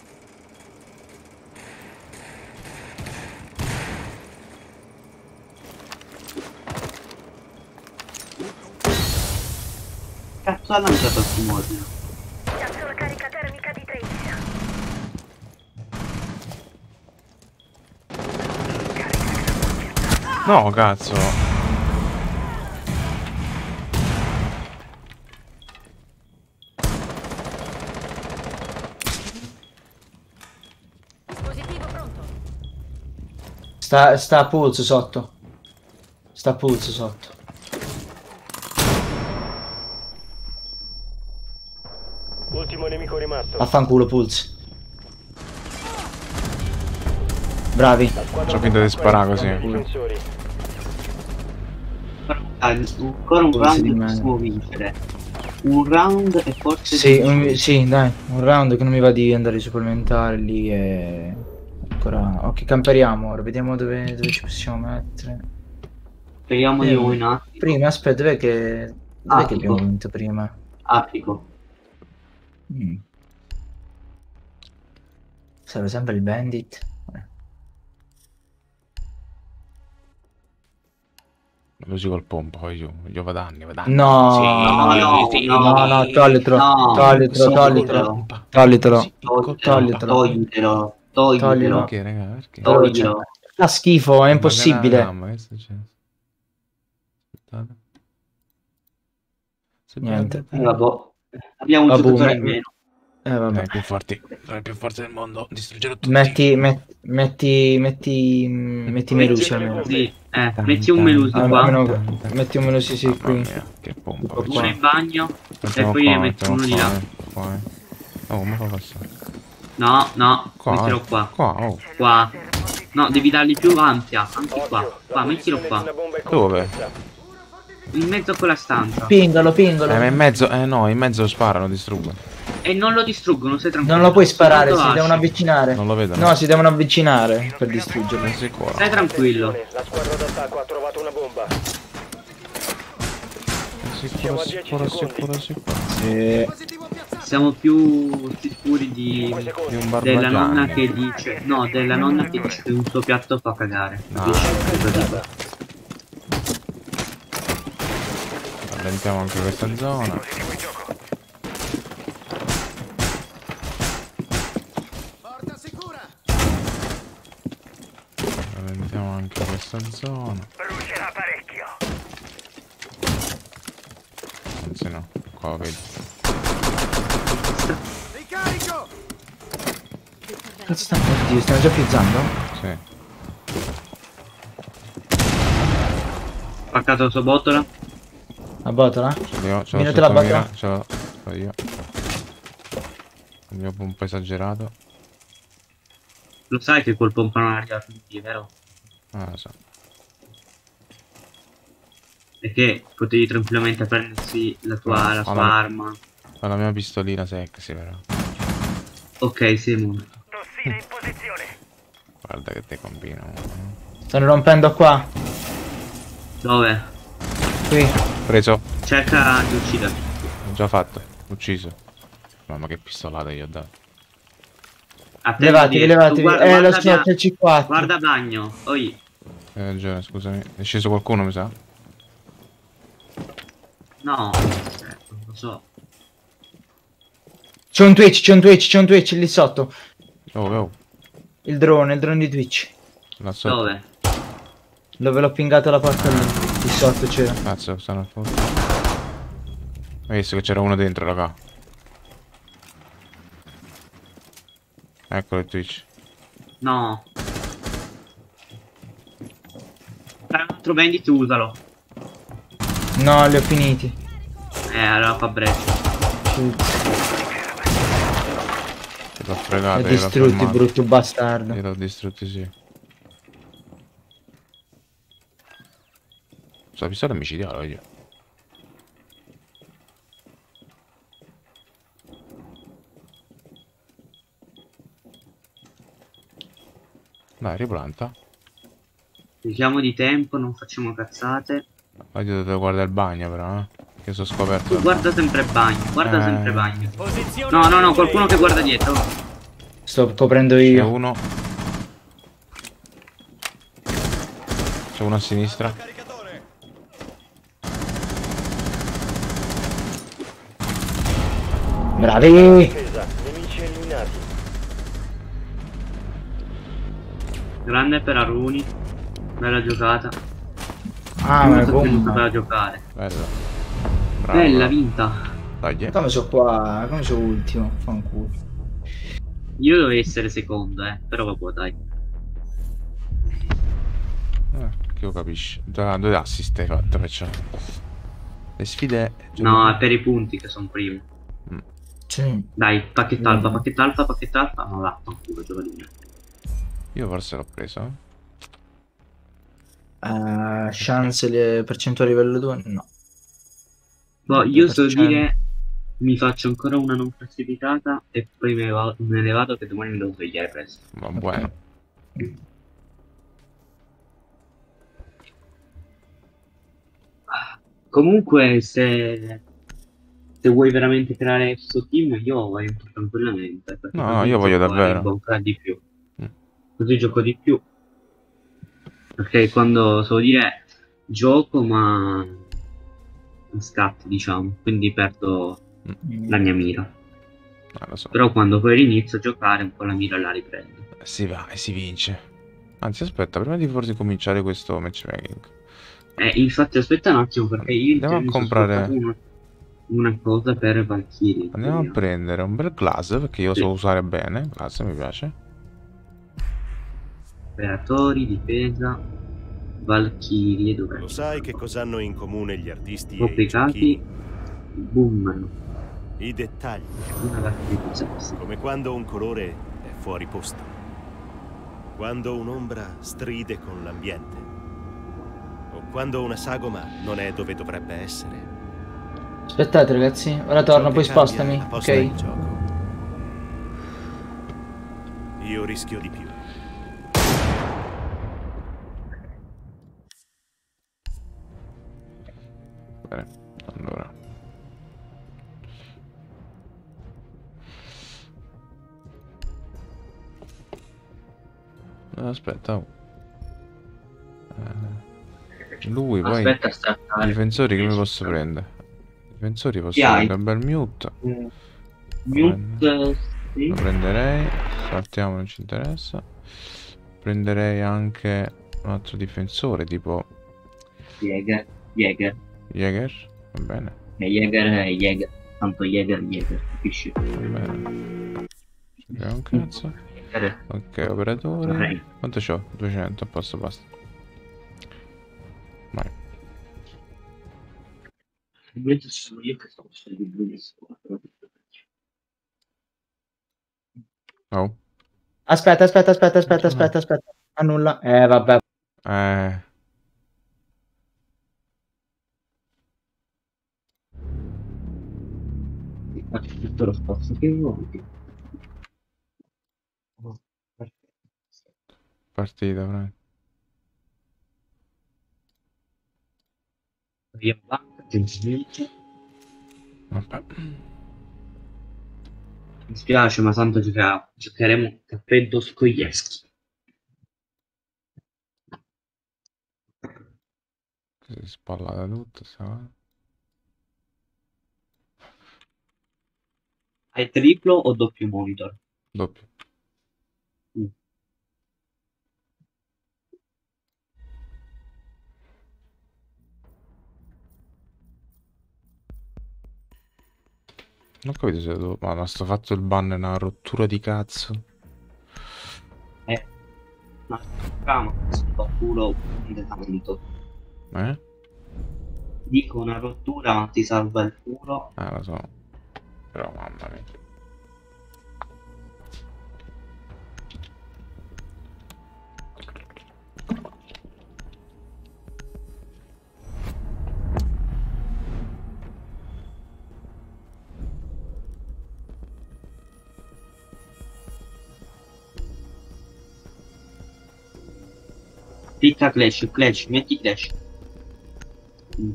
Cazzo ha lanciato il fumogeno? Piazza una carica termica di tredici. No, cazzo. Dispositivo pronto! Sta, sta a pulso sotto. Sta a pulso sotto. Ultimo nemico rimasto. Affanculo pulso. Bravi. La squadra Faccio finta di sparare così. dei difensori. Ah, ancora un Dove si round rimane? possiamo vincere. Un round e forse... Sì, vinci- un- sì, dai. Un round che non mi va di andare supplementare lì e... Ancora... Ok, camperiamo ora. Vediamo dove, dove ci possiamo mettere. Speriamo di Eh, nuovo in attico. Prima, aspetta, dov'è che... Dov'è che Attico. abbiamo vinto prima? Attico. Mm. Serve sempre il bandit. Eh. Lo usi col pompo, poi io, io vado anni, vado anni. No, Sì, no, no, sì, no, no, no, toglitelo, no, toglitelo, sì, toglitelo, toglitelo. toglitelo, Sì, col toglitelo. Toglitelo. Toglitelo. Toglilo. Perché, raga? Perché? Toglilo. Fa schifo, è impossibile. Mamma, che è successo? Aspettate. Se Niente. Eh, vabbè. Abbiamo un Vabbè, giocatore me- in meno. Eh, vabbè. Dai, più forti. Sono i più forti del mondo. Distruggerò tutti. Metti, met- metti, metti, mm, metti Melusi almeno. Sì, eh, metti un Melusi Ah, qua. almeno metti un Melusi sì, Mamma qui. mia, che pompa. Tipo che Uno c'è. in bagno. Mettiamo e poi qua, ne metti mettiamo uno di qua, là. eh, qua, eh. Oh, come fa a passare? No, no, Qua, mettilo eh. qua. Qua, oh. Qua. No, devi dargli più ampia. Anche qua. Occhio, la Qua, mettilo posizione di qua. una bomba è Dove? compromessa. In mezzo a quella stanza. Pingolo, pingolo. Eh, ma in mezzo, eh no, in mezzo sparano, distruggono. E non lo distruggono, stai tranquillo. Non lo puoi sparare, Secondo si devono Ashi. avvicinare. Non lo vedono? No, si devono avvicinare per distruggerlo. Non sicuro. Stai tranquillo. Attenzione, la squadra d'attacco ha trovato una bomba. Sicuro, Siamo a dieci sicuro, secondi. sicuro, sicuro. Sì. Siamo più sicuri di... cinque Di secondi. un della nonna barbagianni. che dice... No, della nonna che dice che un suo piatto fa cagare. No. Capisci cosa dico? Rallentiamo anche questa zona. Rallentiamo anche questa zona. Brucerà parecchio. Anzi no, qua vedi. Cazzo stanno, oddio, stanno già pizzando? Sì. Spaccato la sua botola. La botola? Ce l'ho, ce l'ho Minuto la sotto botola. mira, ce l'ho. Sto io. Il mio pompo esagerato. Lo sai che col pompano aria tutti, vero? Ah, lo so. E che potevi tranquillamente prendersi la tua Ah, la ho sua la- arma. Ho la mia pistolina sexy, però. Ok, sei morto. Tossina in posizione. Guarda che te combino. Stanno rompendo qua. Dove? Qui. Preso. Cerca di ucciderlo. Ho già fatto. Ucciso. Mamma che pistolata gli ho dato. Attento Levatevi, dietro. Tu levatevi. guarda, Eh, lo guarda, so, bia- c'è il C quattro. guarda bagno. Oi. Hai ragione, scusami. È sceso qualcuno, mi sa? No. Eh, non lo so. C'è un Twitch, c'è un Twitch, c'è un Twitch lì sotto. Oh, oh. Il drone, il drone di Twitch. Là sotto. Dove? Dove l'ho pingato la porta lì. Lì sotto c'era. Cazzo, stanno a fuoco. Hai visto che c'era uno dentro, raga? Eccolo il Twitch. No. Fai un altro bandit, usalo. No, li ho finiti. Eh, allora fa breccia. Sì. Te l'ho Li fregato, ho gliel'ho distrutti, fermato. brutto bastardo. Gliel'ho distrutti, sì. Questa pistola è micidiale, voglio. Dai, riplanta. Usiamo di tempo, non facciamo cazzate. Voglio devo guardare il bagno, però, eh. Che sono scoperto. Tu guarda sempre bagno, guarda Eh. sempre bagno. Posizione No, no, no, qualcuno Mayday. che guarda dietro. Sto coprendo C'è io. uno. C'è uno a sinistra. Bravi! Difesa. Nemici eliminati. Grande per Aruni. Bella giocata. Ah, Più ma è sto più bomba. da giocare. Bella. Bravo, Bella, bravo. vinta. Dai, eh. Come sono qua? Come sono ultimo? Fanculo. Io dovevo essere secondo, eh. Però vabbè, dai. Eh, che lo capisci. Due, due assist hai fatto, perciò. Le sfide... No, è per i punti che sono primo. Sì. Dai, pacchetto alfa, Mm. pacchetto alfa, pacchetto alfa. No, va, fanculo, gioco di me. Io forse l'ho preso, eh. Eh, chance le percentuali livello due? No. Boh, io so percento. dire, mi faccio ancora una non classificata e poi me ne vado, me ne vado che domani mi devo svegliare presto. Ma buono. Comunque, se, se vuoi veramente creare questo team, io entro tranquillamente. Perché No, così no, io voglio gioco a davvero. Rainbow ancora di più. Mm. Così gioco di più. Perché quando so dire gioco, ma non scatto, diciamo. Quindi perdo Mm. la mia mira. Ah, lo so. Però quando poi inizio a giocare, un po' la mira la riprendo. Si va e si vince. Anzi, aspetta, prima di forse cominciare questo matchmaking. Eh, infatti aspetta un attimo perché io Andiamo a mi sono comprare- scordato una, una cosa per Valkyrie. Andiamo a Vediamo. prendere un bel glass, perché io lo Sì. so usare bene. Glass mi piace. Operatori, difesa, Valkyrie, dov'è? Lo sai che cosa hanno in comune gli artisti e i Complicati, giochini? boom, I dettagli, una Valkyrie successa. come quando un colore è fuori posto, quando un'ombra stride con l'ambiente, o quando una sagoma non è dove dovrebbe essere. Aspettate ragazzi, ora Ciò torno, che poi cambia spostami. la posta Ok. in gioco. Io rischio di più. Bene, allora. Eh, Aspetta. oh. Eh, Lui poi... Aspetta, aspetta. Difensori che mi posso prendere? Difensori posso Chi hai? prendere un bel mute. Mute, sì. Lo prenderei. Saltiamo, non ci interessa. Prenderei anche un altro difensore tipo Jäger, Jäger. Jäger. Va bene, E Jäger è Jäger. Tanto Jäger, Jäger, capisci? va bene. Abbiamo un cazzo. Jäger. Ok, operatore. Vorrei. Quanto c'ho? duecento, a posto, basta. Vai. Invece sono io che sto facendo il blu di scuola. Oh. Aspetta, aspetta, aspetta, aspetta, aspetta, aspetta. Annulla. Eh, vabbè. Eh. Faccio tutto lo spazio che vuoi. Oh, perfetto. Partita, Fran. Via banca, gentilmente. Vabbè. Mi spiace, ma tanto gioca- giocheremo caffè Dostoevskij. Si è spallata tutto, sta. Hai triplo o doppio monitor? Doppio. Mm. Non ho capito se devo... Ma, ma sto fatto il ban è una rottura di cazzo. Eh, ma calma, sto culo prende tanto. Eh? Dico una rottura, ma ti salva il culo. Eh, lo so. Però mamma mia. Clicca Clash, Clash, metti Clash. Mm.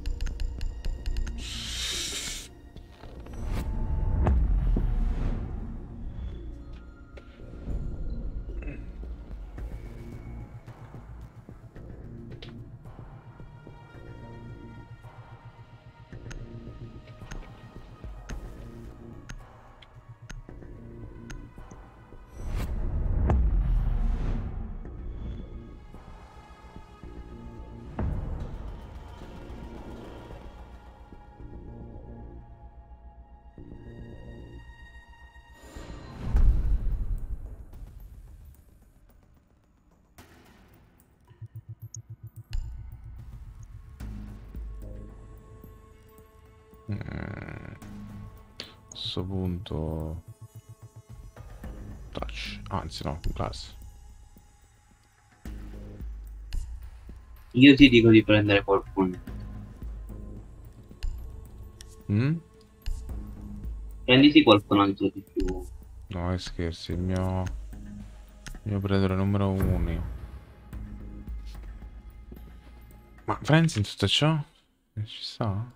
Mm. A questo punto... Touch. Anzi no, class. Io ti dico di prendere qualcuno. Mm? Prenditi qualcun altro di più. No, che scherzi, il mio... Il mio predatore numero uno. Ma Friends in tutto ciò? Eh, Ci sta?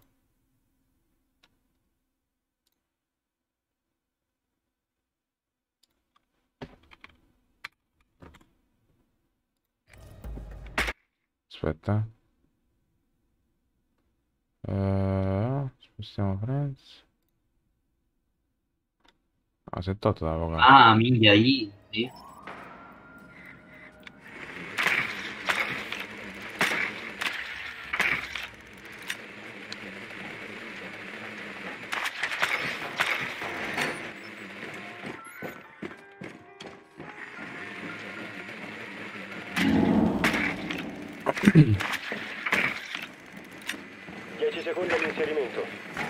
Aspetta. Eh, spostiamo Friends. Ah, settantotto da avvocato. Ah, minchia, easy. dieci secondi all'inserimento.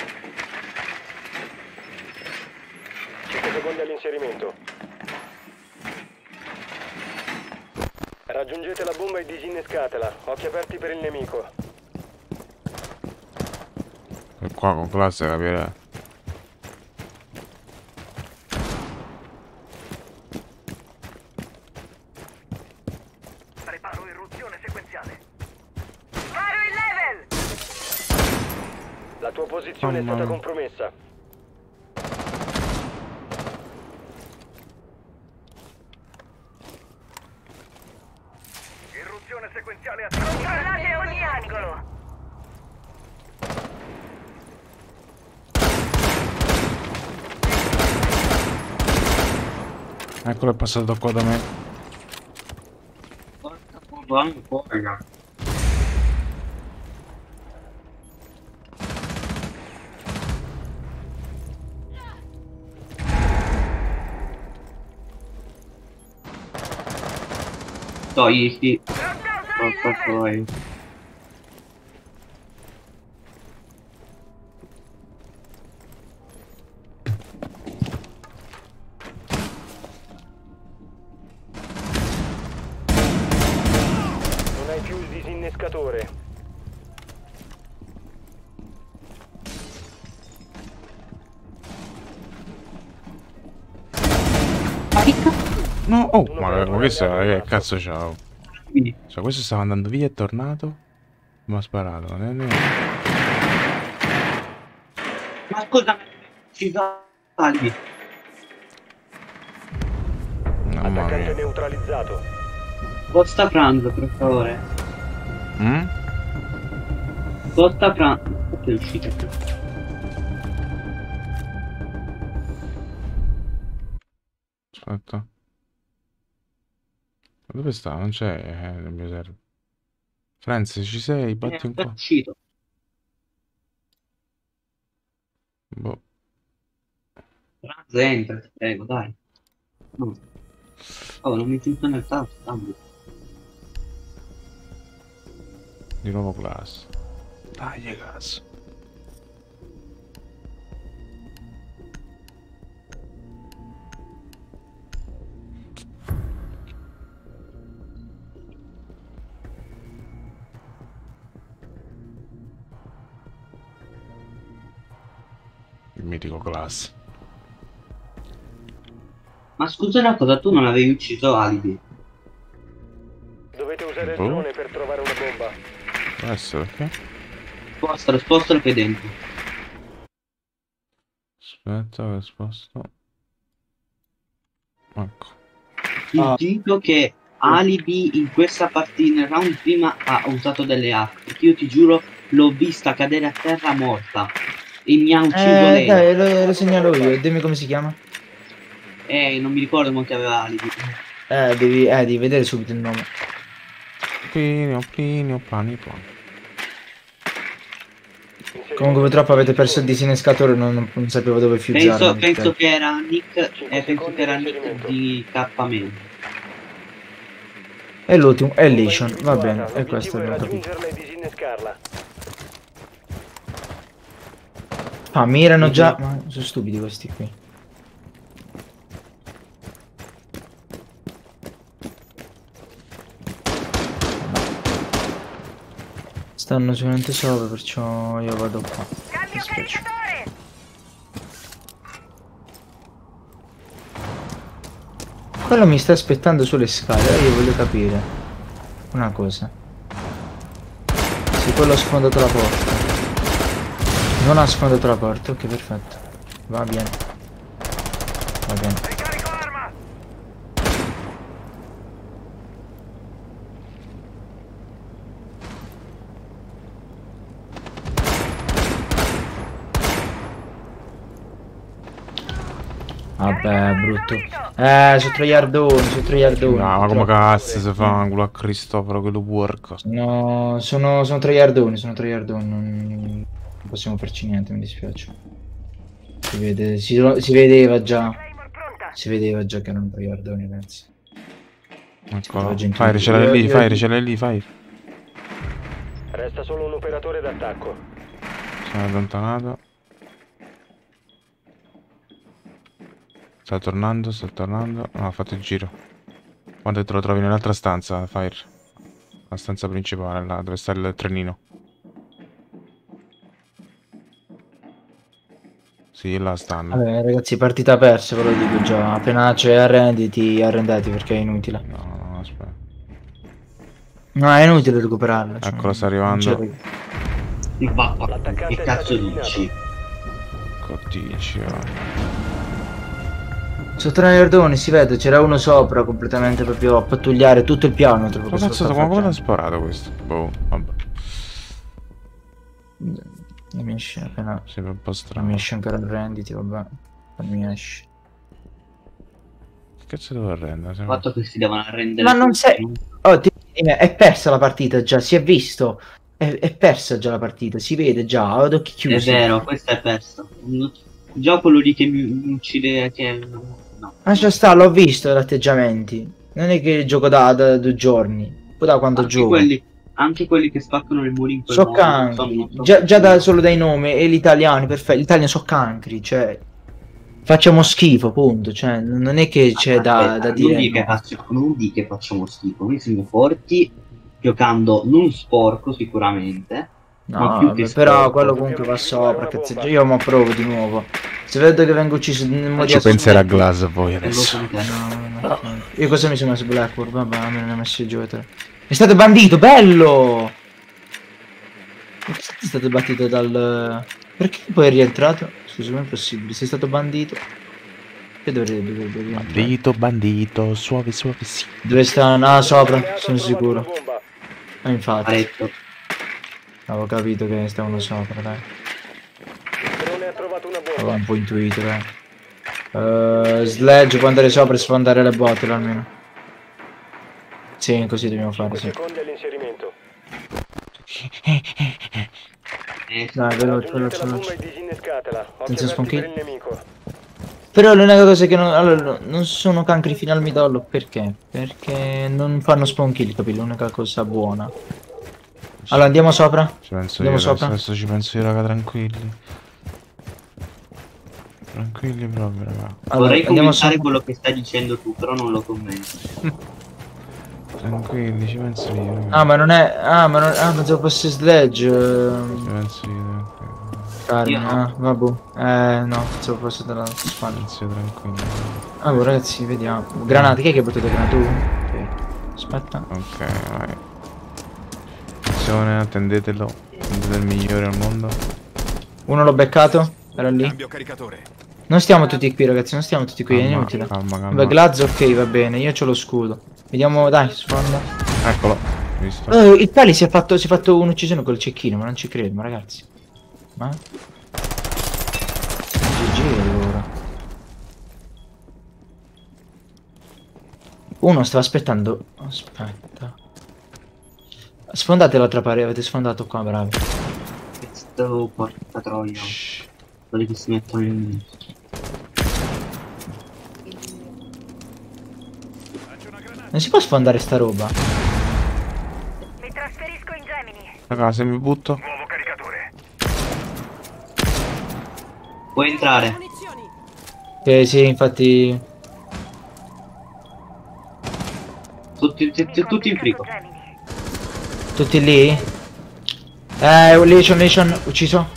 cinque secondi all'inserimento. Raggiungete la bomba e disinnescatela. Occhi aperti per il nemico. E qua con classe capire. Preparo irruzione sequenziale. La tua posizione Oh, è stata no. compromessa. Irruzione sequenziale attiva. Controllate ogni angolo. Eccolo, è passato qua da me. Porca puttana, ancora. Togli, porca poi. settore. No, oh, ma, ma questo che cazzo c'ha? Quindi, Cioè, questo stava andando via, è tornato. Mi ha sparato, non è neanche. ma scusa, ci salvi. Mamma Attaccante mia. neutralizzato. Costa pranzo, per favore. Mm? Costa pranzo. Che è uscita? Aspetta. Ma dove sta? Non c'è eh, nel mio server. Franz, ci sei? Batti un È po'. uscito. Boh. Pranzo entra, ti prego, dai. No. Oh, non mi sento nel tasto, dammi. Di nuovo class. Dai, cazzo. Il mitico class. Ma scusa una cosa, tu non avevi ucciso Alibi? Dovete usare il Boh. drone per trovare una bomba. Adesso perché? Spostalo, spostalo qui dentro. Aspetta, che sposto. Ecco. Ti Ah. dico che Alibi in questa partita, nel round prima, ha usato delle hack. Perché io ti giuro, l'ho vista cadere a terra morta. E mi ha ucciso Eh, lei. dai, lo, lo segnalo io. Dimmi come si chiama. Eh, non mi ricordo mo che aveva Alibi. Eh, devi, eh, devi vedere subito il nome. Plinio, Plinio, pani, pani. Comunque purtroppo avete perso il disinnescatore, non, non, non sapevo dove fiuzzarlo. Penso, penso che era Nick. Eh, penso che era Nick di K-Man. E l'ultimo è Bomba Legion, va individuata. bene, e questo L'obiettivo è abbiamo capito. raggiungerla e disinnescarla. Ah, mirano già. Ma sono stupidi questi qui. Stanno sicuramente sopra, perciò io vado qua. Mi spiace. Quello mi sta aspettando sulle scale, eh, io voglio capire una cosa. Sì, quello ha sfondato la porta. Non ha sfondato la porta, ok, perfetto. Va bene. Va bene. Vabbè, brutto. Eh, su tre yardoni, su tre yardoni. No, ma come purtroppo. cazzo si fa un culo a Cristoforo, quello porco. No, sono, sono tre yardoni, sono tre yardoni, non, non possiamo farci niente, mi dispiace. Si vede, si, si vedeva già, si vedeva già che erano tre yardoni, penso. Eccolo, gente- Fire, ce l'hai io- lì, io- Fire, ce l'hai lì, Fire. Resta solo un operatore d'attacco. Sono allontanato. Sta tornando, sta tornando. No, ha fatto il giro. Quando te lo trovi nell'altra stanza, Fire. La stanza principale, là dove sta il trenino. Sì, là stanno. Vabbè, ragazzi, partita persa, ve lo dico già. Appena c'è arrenditi, arrendati perché è inutile. No, no, no, aspetta. No, è inutile recuperarla. cioè, Eccolo, sta non arrivando. c'è- Ma che cazzo dici? Codicio. Su tre yardoni si vede, c'era uno sopra completamente proprio a pattugliare tutto il piano. Tra Ma questo cazzo, sta come come l'ha facendo. sparato questo? Boh, vabbè. Non mi esce appena. Sembra un po' Non strano. mi esce ancora arrenditi, vabbè. Non mi esce. Che cazzo devo arrendere? Il Sembra- fatto che si devono arrendere. Ma non sei- tutti, Oh, ti- è persa la partita già, si è visto. È, è persa già la partà, si vede già, ad occhi È chiusi. vero, questo è perso. Già quello lì che mi, mi uccide, che no. Ma ci sta, l'ho visto gli atteggiamenti. Non è che gioco da, da due giorni. Poi da quando Anche gioco. quelli, anche quelli che spaccano il muro in quel So modo, cancri. sono- sono- Già, già da, solo dai nomi e gli italiani, perfetto. Gli italiani so cancri, cioè. Facciamo schifo, punto. Cioè, non è che c'è da, Aspetta, da non dire. di che no. faccio- non di che facciamo schifo, noi siamo forti giocando non sporco sicuramente. Ma No, più che vabbè, però sporco. quello comunque va sopra, cazzeggio. Io mi provo di nuovo. Se vedo che vengo ucciso in modo Ci penserà Glass poi adesso. Con te. No, no, no, no. Io cosa mi sono messo Blackboard? Vabbè, me ne ho messo i giocatori. È stato bandito, bello! Perché sei stato battito dal... Perché poi è rientrato? Scusa, ma è impossibile, sei stato bandito. Che dovrebbe, dovrebbe rientrare? Bandito, bandito, suave, suave, sì. Dove sta? No, sopra, sono Alleato ha trovato sicuro. una bomba. Ah, infatti, Paretto. avevo capito che stavano sopra, dai. Il drone ha trovato una Avevo bomba. un po' intuito, dai. Uh, Sledge può andare sopra e sfondare le bottle almeno. Sì, così dobbiamo fare, cinque sì. secondi all'inserimento. Eh, Dai, veloce, Raggiungete veloce, la bomba veloce. e disinnescatela. Occhio Senza aperti spawn per kill. il nemico. Però l'unica cosa è che non, allora, no, non sono cancri fino al midollo, perché? Perché non fanno spawn kill, capito? L'unica cosa buona. Allora andiamo sopra? Ci penso Andiamo io, sopra? adesso ci penso io, raga, tranquilli. Tranquilli proprio, raga. Allora, Vorrei andiamo commentare sopra. quello che stai dicendo tu, però non lo commento. Tranquilli, ci penso io, raga. Ah, ma non è... Ah, ma non... Ah, pensavo fosse Sledge. Ci ehm, penso io, tranquilli. Carne, Io no. ah, vabbè. Eh, no, pensavo fosse dalla Ci spalla. penso io, tranquilli. Allora, ragazzi, vediamo. Granate, chi è che ha buttato granate? Tu? Ok. Aspetta. Ok, vai. Attenzione, attendetelo. Attendete il migliore al mondo. Uno l'ho beccato. Era lì. Cambio caricatore. Non stiamo tutti qui, ragazzi, non stiamo tutti qui, è Calma, inutile. calma, calma. Vabbè, Glaz ok, va bene, io c'ho lo scudo. Vediamo, dai, sfonda. Eccolo, visto? Eh, il Pali si è fatto, si è fatto un'uccisione col cecchino, ma non ci credo, ma ragazzi. Ma? G G allora. Uno stava aspettando. Aspetta. Sfondate l'altra parete, avete sfondato qua, bravi. Questo porca troia. Quelli che si mettono in... Non si può sfondare sta roba? Mi trasferisco in Gemini. Raga, se mi butto. Nuovo caricatore. Puoi entrare. Che sì, infatti. Tutti, tutti, tutti in frigo. Gemini. Tutti lì? Eh, Legion, Legion, ucciso.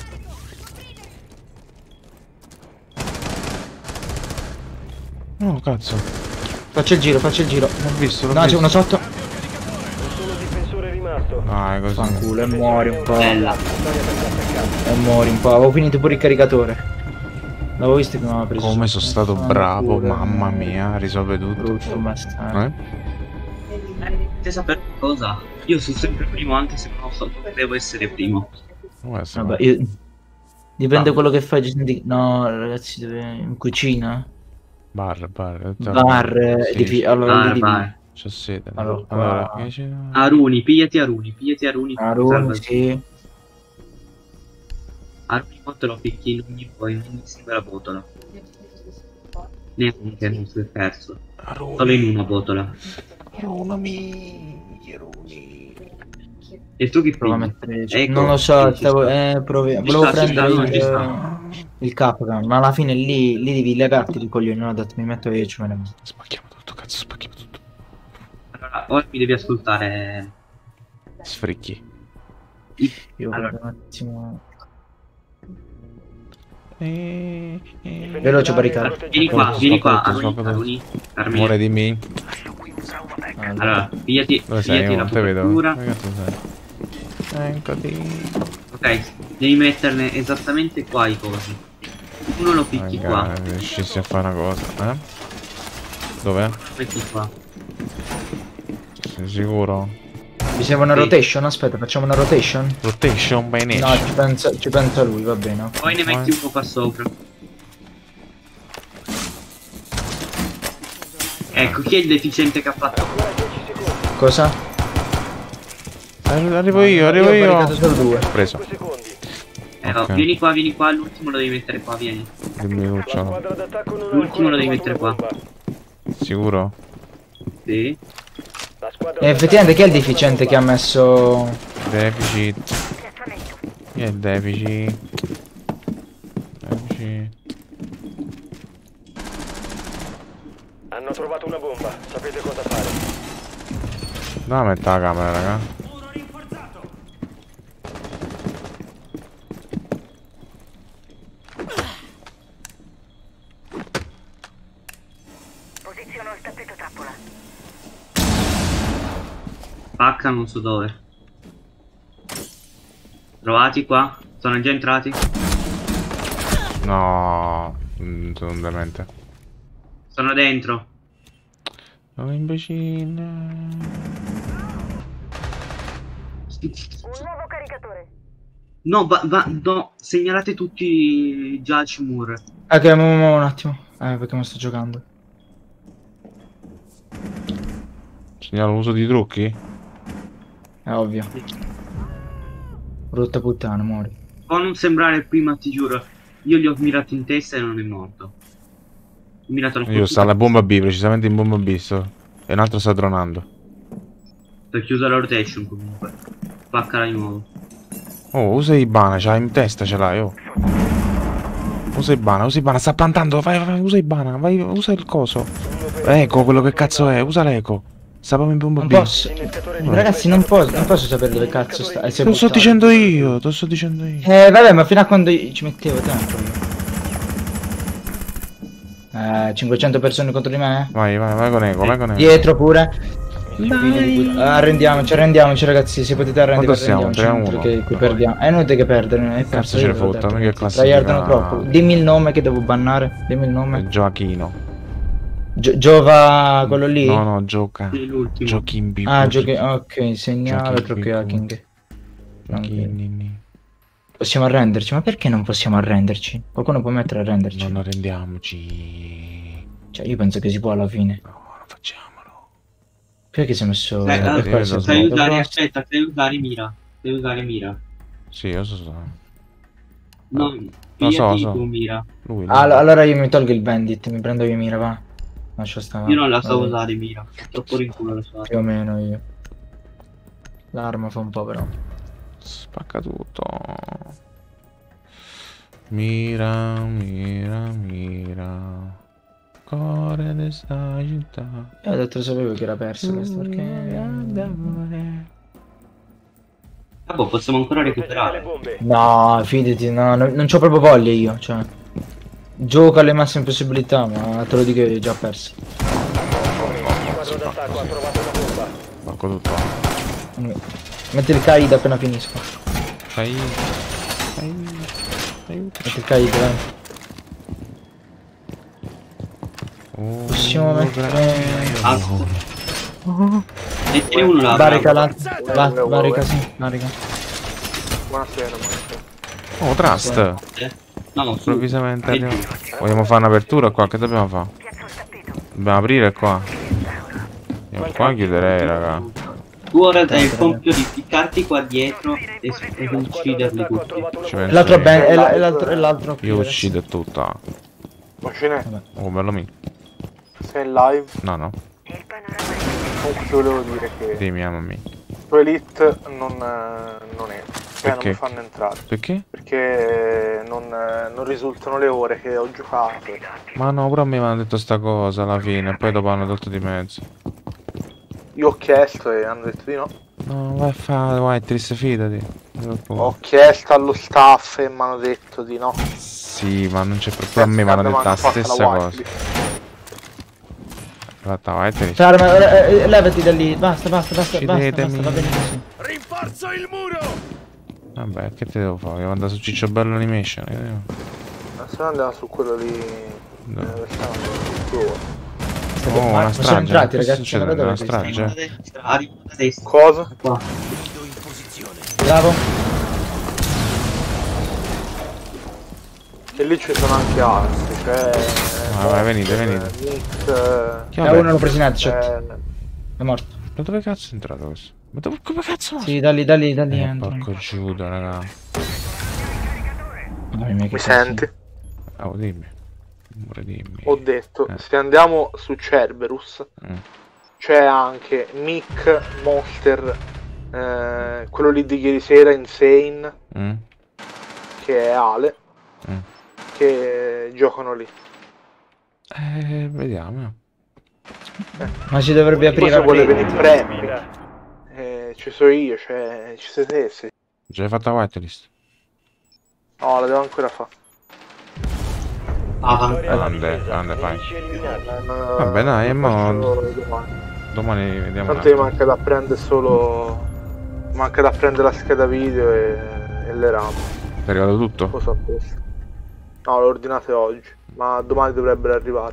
No, cazzo. Faccio il giro, faccio il giro. L'ho visto, l'ho No, c'è visto. uno sotto. Un solo difensore rimasto. Ah, è così. Fanculo, e muori un po'. Bella. E muori un po'. Avevo finito pure il caricatore. L'avevo visto che mi aveva preso. Come sono stato Fanculo, bravo, e mamma muori. mia, risolve tutto. Brutto bastardo. Eh? Volete sapere cosa? Io sono sempre primo anche se non so, devo essere primo. Può essere. Vabbè, io... Dipende Ah. quello che fai. ci senti- No, ragazzi, dove... in cucina? Bar, bar. Bar, eh, Sì, di... allora Vai, lì di... vai. c'ho sete. Allora, Allora, qua- che c'è? Aruni, pigliati Aruni, pigliati Aruni. Arun, Salva- sì. Aruni te lo picchi in ogni, poi in ogni singola botola. Neanche non si è perso. Solo in una botola. E tu che Prova a pigli? mettere... Ecco, non lo so, ci stavo... sta. eh, provi- Ci volevo sta, ci prendere sta, il... ci sta. il Capcom, ma alla fine lì, lì devi legarti di coglioni, non ho detto mi metto io e ci me ne vado. Spacchiamo tutto, cazzo, spacchiamo tutto. Allora, ora mi devi ascoltare. Sfricchi. Io Allora. guardo un attimo... Eh, eh. Veloce barricata. Vieni qua, vieni qua, Spacco tutto, Aruni, spacco tutto. Aruni, Carmine. Muore di me. Allora, pigliati, Dove sei? pigliati la Non te vedo. copertura. Dove cazzo sei? Eccoti. Ok, devi metterne esattamente qua i cosi. Uno lo picchi qua, Raga, riuscissi a fare una cosa, eh? Dov'è? lo metti qua. Sei sicuro? Mi serve una Sì. rotation? Aspetta, facciamo una rotation? Rotation by No, nature. ci pensa, ci pensa lui, va bene. ok. Poi ne metti uno qua sopra. Ecco, chi è il deficiente che ha fatto? Cosa? Eh, Arrivo io, arrivo ho io. baricato solo due. Preso. cinque secondi. Eh, oh, Ok. vieni qua, vieni qua, l'ultimo lo devi mettere qua, vieni. Dimmi La Luciano. squadra d'attacco non ha L'ultimo ancora lo devi trovato mettere una qua. bomba. Sicuro? Sì. La squadra E effettivamente chi è il deficiente che ha messo... Deficit. Piazzamento. Chi è il deficit? Deficit. Hanno trovato una bomba. Sapete cosa fare. No, metta la camera, raga. Posiziono il tappeto trappola. Pacca non so dove. Trovati qua? Sono già entrati? No, mm, sono un demente. Sono dentro. Oh, imbecille. Un nuovo caricatore. No, va, va, no, segnalate tutti già Cimur. Ok, mo, mo, un attimo. Eh, perché non sto giocando. Segnalo l'uso di trucchi? È ovvio. Brutta puttana, muori. Può non sembrare prima, ti giuro. Io gli ho mirato in testa e non è morto. Ho mirato una Io sta alla bomba B, precisamente in bomba B sto. E un altro sta dronando. Ho chiuso la rotation comunque. Paccala di nuovo. Oh, usa Ibana, c'ha in testa, ce l'hai, oh. Usa Ibana, usa Ibana, sta plantando, vai, vai, usa Ibana, vai, usa il coso. Eco, quello che cazzo è, usa l'eco. Sta proprio in bomba Non B. posso. Ragazzi, non posso, non posso sapere dove cazzo sta. E Te lo sto dicendo io, te lo sto dicendo io. Eh, vabbè, ma fino a quando io ci mettevo tempo. Eh, cinquecento persone contro di me? Vai, vai, vai con eco, vai con eco. Dietro pure. Quindi, arrendiamoci, arrendiamoci ragazzi, se potete arrendere, Quanto siamo? arrendiamoci, tre a uno. perché qui perdiamo. È inutile che perdere, è Cazzo ce ne fotta, mica è classifica. Tryhardano troppo. Dimmi il nome che devo bannare, dimmi il nome. Gioachino. Gio Giova quello lì? No, no, gioca. Sì, l'ultimo. Giochi B. Ah, giochi, ok, segnale, Giochi troppi B. hacking. Giochini. Possiamo arrenderci, ma perché non possiamo arrenderci? Qualcuno può mettere a arrenderci? Non arrendiamoci. Cioè, io penso che si può alla fine. No, non facciamolo. Perché si è messo... Eh, per allora, forza lo sai sbaglio? usare, Però- aspetta, sai usare mira. Sai usare mira. Sì, io so. so. No, Lo so, pigliati so. tu mira. Lui, lui. Ah, allora io mi tolgo il bandit, mi prendo io mira, va. Lascia stare. Io non la so Vabbè, usare mira. Troppo rinculo la so. più o meno io. L'arma fa un po' però. Spacca tutto. Mira, mira, mira. Cuore di sta città. Io ho detto sapevo che era perso questo perché... Ah, boh, possiamo ancora Le recuperare. bombe. No, fidati, no, no, non c'ho proprio voglia io, cioè. Gioco alle massime possibilità, ma te lo dico che ho già perso. Squadra d'attacco ha trovato una bomba. Spacco tutto. Metti il Kaid appena finisco. Fai. Fai. Aiuto. Metti il Kaid, dai. Oh, Possiamo mettere... Basta. Mettine uno là. Barica bravo. là. Va, barica, sì, barica. Buonasera, buonasera. Oh, trust. Eh? No, no, su. Improvvisamente arriva. Vogliamo fare un'apertura qua? Che dobbiamo fare? Dobbiamo aprire qua. Io qua chiuderei, raga. Tu ora hai il compito di piccarti qua dietro e, e ucciderli D'attacco ha tutti. trovato una Ci bomba. penso L'altro io. ben... è l- è l'altro... è l'altro... Io uccido tutta. Macine, Oh, bello mio. sei in live. No, no. Comunque ti volevo dire che Dimmi, amami. su Elite non, eh, non è. Cioè non Perché? mi fanno entrare. Perché? Perché non, eh, non risultano le ore che ho giocato. Ma no, pure a me mi hanno detto sta cosa alla fine. Poi dopo hanno tolto di mezzo. Io ho chiesto e hanno detto di no. No, vai a fare, vai, triste, fidati. Ho chiesto allo staff e mi hanno detto di no. Sì, ma non c'è proprio a me, mi hanno detto la stessa cosa. Aspetta, vai, triste. Ciao, ma, eh, eh, levati da lì, basta, basta, basta, basta, Uccidetemi. basta, va bene così. Rinforzo il muro! Vabbè, che te devo fare? Devo andare su Ciccio Bello Animation. che devo- Ma se no andiamo su quello lì. No. eh, stiamo su due. Oh, una Ma siamo strage. entrati, Che sta ragazzi, succedendo? guardate Una dove strage? Arriva da destra, arriva da destra. Cosa? Qua. Bravo. E lì ci sono anche altri, cioè... Ah, vai, venite, venite. Nick, eh, Chi E vabbè, uno l'ho preso in headshot, eh, è morto. Ma dove cazzo è entrato questo? Ma dove, come cazzo è? Sì, da lì, da lì, da lì Eh, entra. porco Giuda, raga. Mamma mia, che mi cazzo. senti? Oh, dimmi. Amore, dimmi. Ho detto, Eh. se andiamo su Cerberus, Mm. c'è anche Mick, Monster, eh, quello lì di ieri sera, Insane, Mm? che è Ale, Mm. che giocano lì. Eh, vediamo. Ma si dovrebbe Poi aprire se a vuole aprire. venire Premi, ci sono io, cioè, ci siete essi. Già hai fatto la whitelist? No, la devo ancora fare. Ah, Grande, grande, fai. Eh, Vabbè, dai, mo... faccio domani. Domani vediamo un Tanto mi attimo. manca da prendere solo... Manca da prendere la scheda video e, e le RAM. Ti è arrivato tutto? Cosa a posto. No, le ordinate oggi, ma domani dovrebbero arrivare.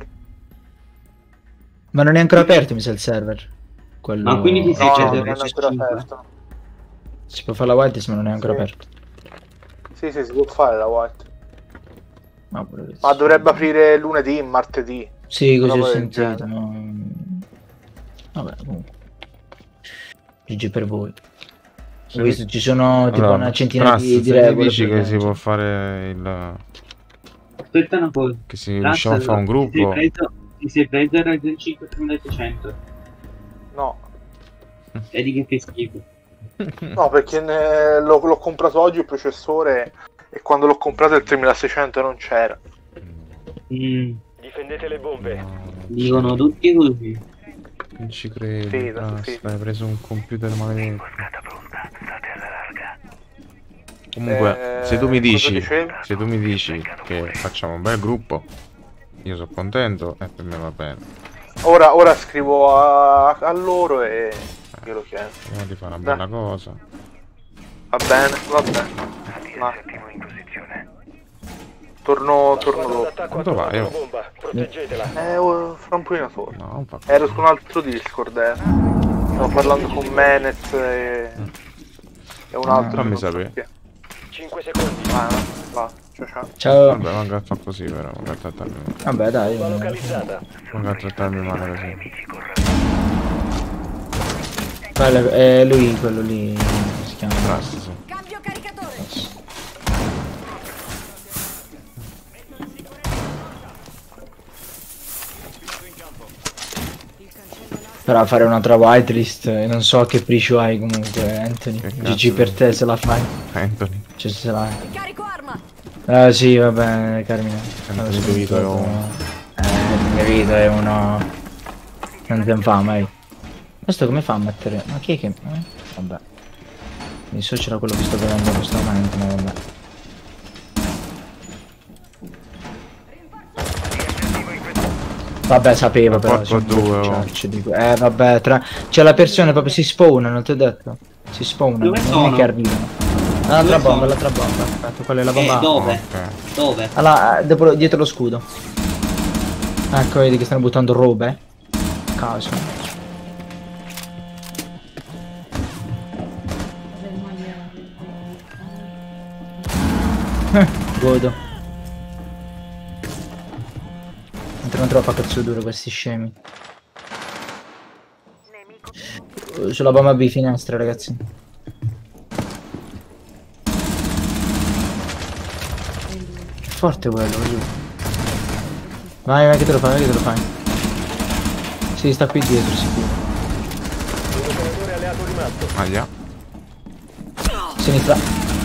Ma non è ancora aperto, mi sa, il server. Quello... Ma quindi ti sei No, già no, del non è ancora cinque? aperto. Si può fare la whitelist, ma non è ancora Sì. aperto. Sì, sì, si può fare la white. No, pure- Ma dovrebbe aprire lunedì, martedì. Sì, così ho roba del sentito. genere. Ma... Vabbè, comunque. G G per voi. Ho visto ci sono tipo Allora, una centinaia Fras, di, di se mi regole. dici per che si legge. può fare il... Aspetta una cosa. che si Razza, riusciamo a fare un Ti gruppo? sei preso, ti sei preso il Ryzen cinque tremilaseicento? No, E di che che schifo. no, perché ne- l'ho, l'ho comprato oggi il processore e quando l'ho comprato il tremilaseicento non c'era. Mm, Difendete le bombe. No, dicono tutti così. non ci credo. Sì, Fras, sì, sì. hai preso un computer maledetto. Comunque, Eh, se tu mi cosa dici, dicevi? se tu mi dici che facciamo un bel gruppo, io sono contento e per me va bene. Ora, ora scrivo a, a loro e glielo chiedo. Vediamo di fare una bella cosa. Va bene, va bene. Ma... Torno, torno Squadra dopo. d'attacco ha Quando vai, trovato oh? una bomba. Proteggetela. Eh, oh, fra un pochino torno. No, non fa Ero su un altro Discord, eh. Stavo parlando con Menez e... e un altro. fammi non so sapere. chi è. cinque secondi. Ah, no, va, ciao ciao. Ciao. Vabbè, manca a fare così però, manca a trattarmi male. Vabbè, dai. Bomba localizzata. Manca a trattarmi male così. Quello- è lui, quello lì. come si chiama? Fras, sì. Cambio caricatore. Però fare un'altra whitelist, eh, non so che pricio hai comunque, Anthony. Che G cazzo G per di- te se la fai. Anthony. Cioè se la Carico arma. Eh sì, vabbè, Carmine. Anthony Allora, De Vito è scusa, un- Eh, Anthony De Vito è uno... Non te ne fa mai. Questo come fa a mettere... Ma chi è che... eh? Vabbè. Mi so c'era quello che sto vedendo in questo momento, ma vabbè. Vabbè, sapevo però. Porco c'è un due, po' oh. di ciarci di que- Eh vabbè, tra... C'è la persona proprio si spawnano, ti ho detto. Si spawnano, Dove non è sono? che arrivano. L'altra Dove bomba, sono? l'altra bomba. Aspetta, quella è la bomba. Eh, dove? Ok. Dove? Allora, dopo, dietro lo scudo. Ecco, vedi che stanno buttando robe. Caso. Eh, godo. Entrano troppo a cazzo duro questi scemi. Uh, Sulla bomba B finestra, ragazzi. Che forte quello, giù. Vai, vai che te lo fai, vai che te lo fai. Si sta qui dietro, sicuro. Un operatore alleato rimasto. Aia. Sinistra.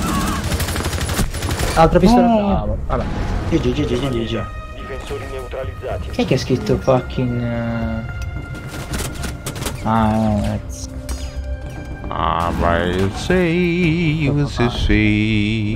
Altra pistola. Bravo. Vabbè. G G, G G, G G. Difensori neutralizzati. Chi è che ha scritto fucking... uh, Ah, ragazzi. Ah, vai, sei, você sei.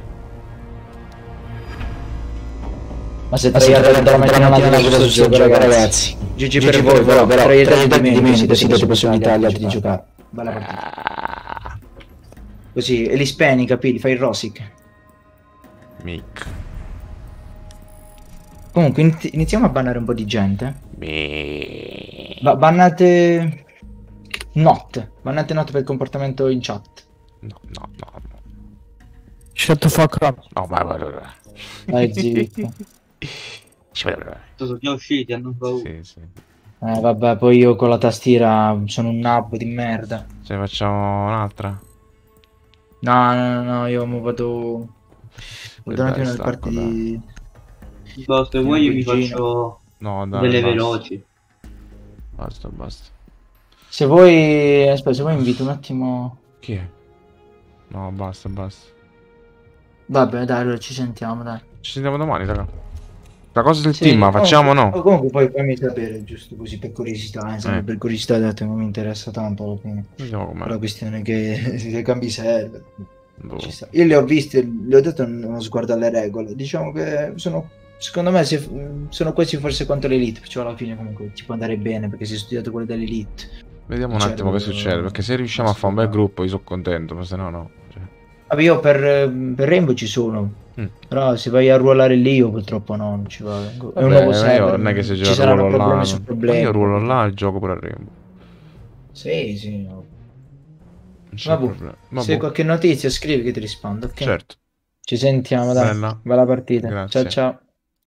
Ma se traiate da mattina alla mattina questo gioco, ragazzi. G G per voi, però, però traiate di meno, così date possibilità agli altri di giocare. Bella partita. Così, e li speni, capì? Fai il rosic. Mick. Comunque, inizi- iniziamo a bannare un po' di gente. Beh. Ba- bannate... Not. Bannate not per il comportamento in chat. No, no, no, no. Shut the fuck up. No, vai, vai, vai. Vai zitto. Ci vai, vai, vai. Sono già usciti, hanno paura. Sì, sì. Eh vabbè, poi io con la tastiera sono un nabbo di merda. Se facciamo un'altra? No, no, no, no, io mo vado... Vado un Dai, attimo nel stacco, parti... Boh, se vuoi io mi Vicino. faccio No, dai, delle basta. veloci. Basta, basta. Se vuoi... Aspetta, se vuoi invito un attimo... Chi è? No, basta, basta. Vabbè, dai, allora ci sentiamo, dai. Ci sentiamo domani, raga. La cosa del Sì, team, ma comunque- facciamo o no? Comunque poi fammi sapere, giusto così per curiosità, eh, sempre Eh. per curiosità, dato che non mi interessa tanto alla fine. Vediamo com'è. La questione è che se cambi server. Boh. Ci sta. Io le ho viste, le ho dato uno sguardo alle regole. Diciamo che sono, secondo me, se- sono questi forse quanto l'Elite, perciò alla fine comunque ci può andare bene perché si è studiato quello dell'Elite. Vediamo un Cioè, attimo che devo- succede, perché se riusciamo a fare un bel gruppo io sono contento, ma se no no. Cioè, Vabbè, io per, per Rainbow ci sono, Mm. però se vai a ruolare lì io purtroppo no, non ci vado. È un vabbè, nuovo io server, non è che se ci gioco a saranno ruolo problemi là, su no. problemi. Ma io ruolo là e gioco pure a Rainbow. Sì, sì. No. Non c'è Vabbè, problema. se Vabbè. hai qualche notizia scrivi che ti rispondo, ok? Certo. Ci sentiamo, dai. Bella. Bella partita. Grazie. Ciao ciao.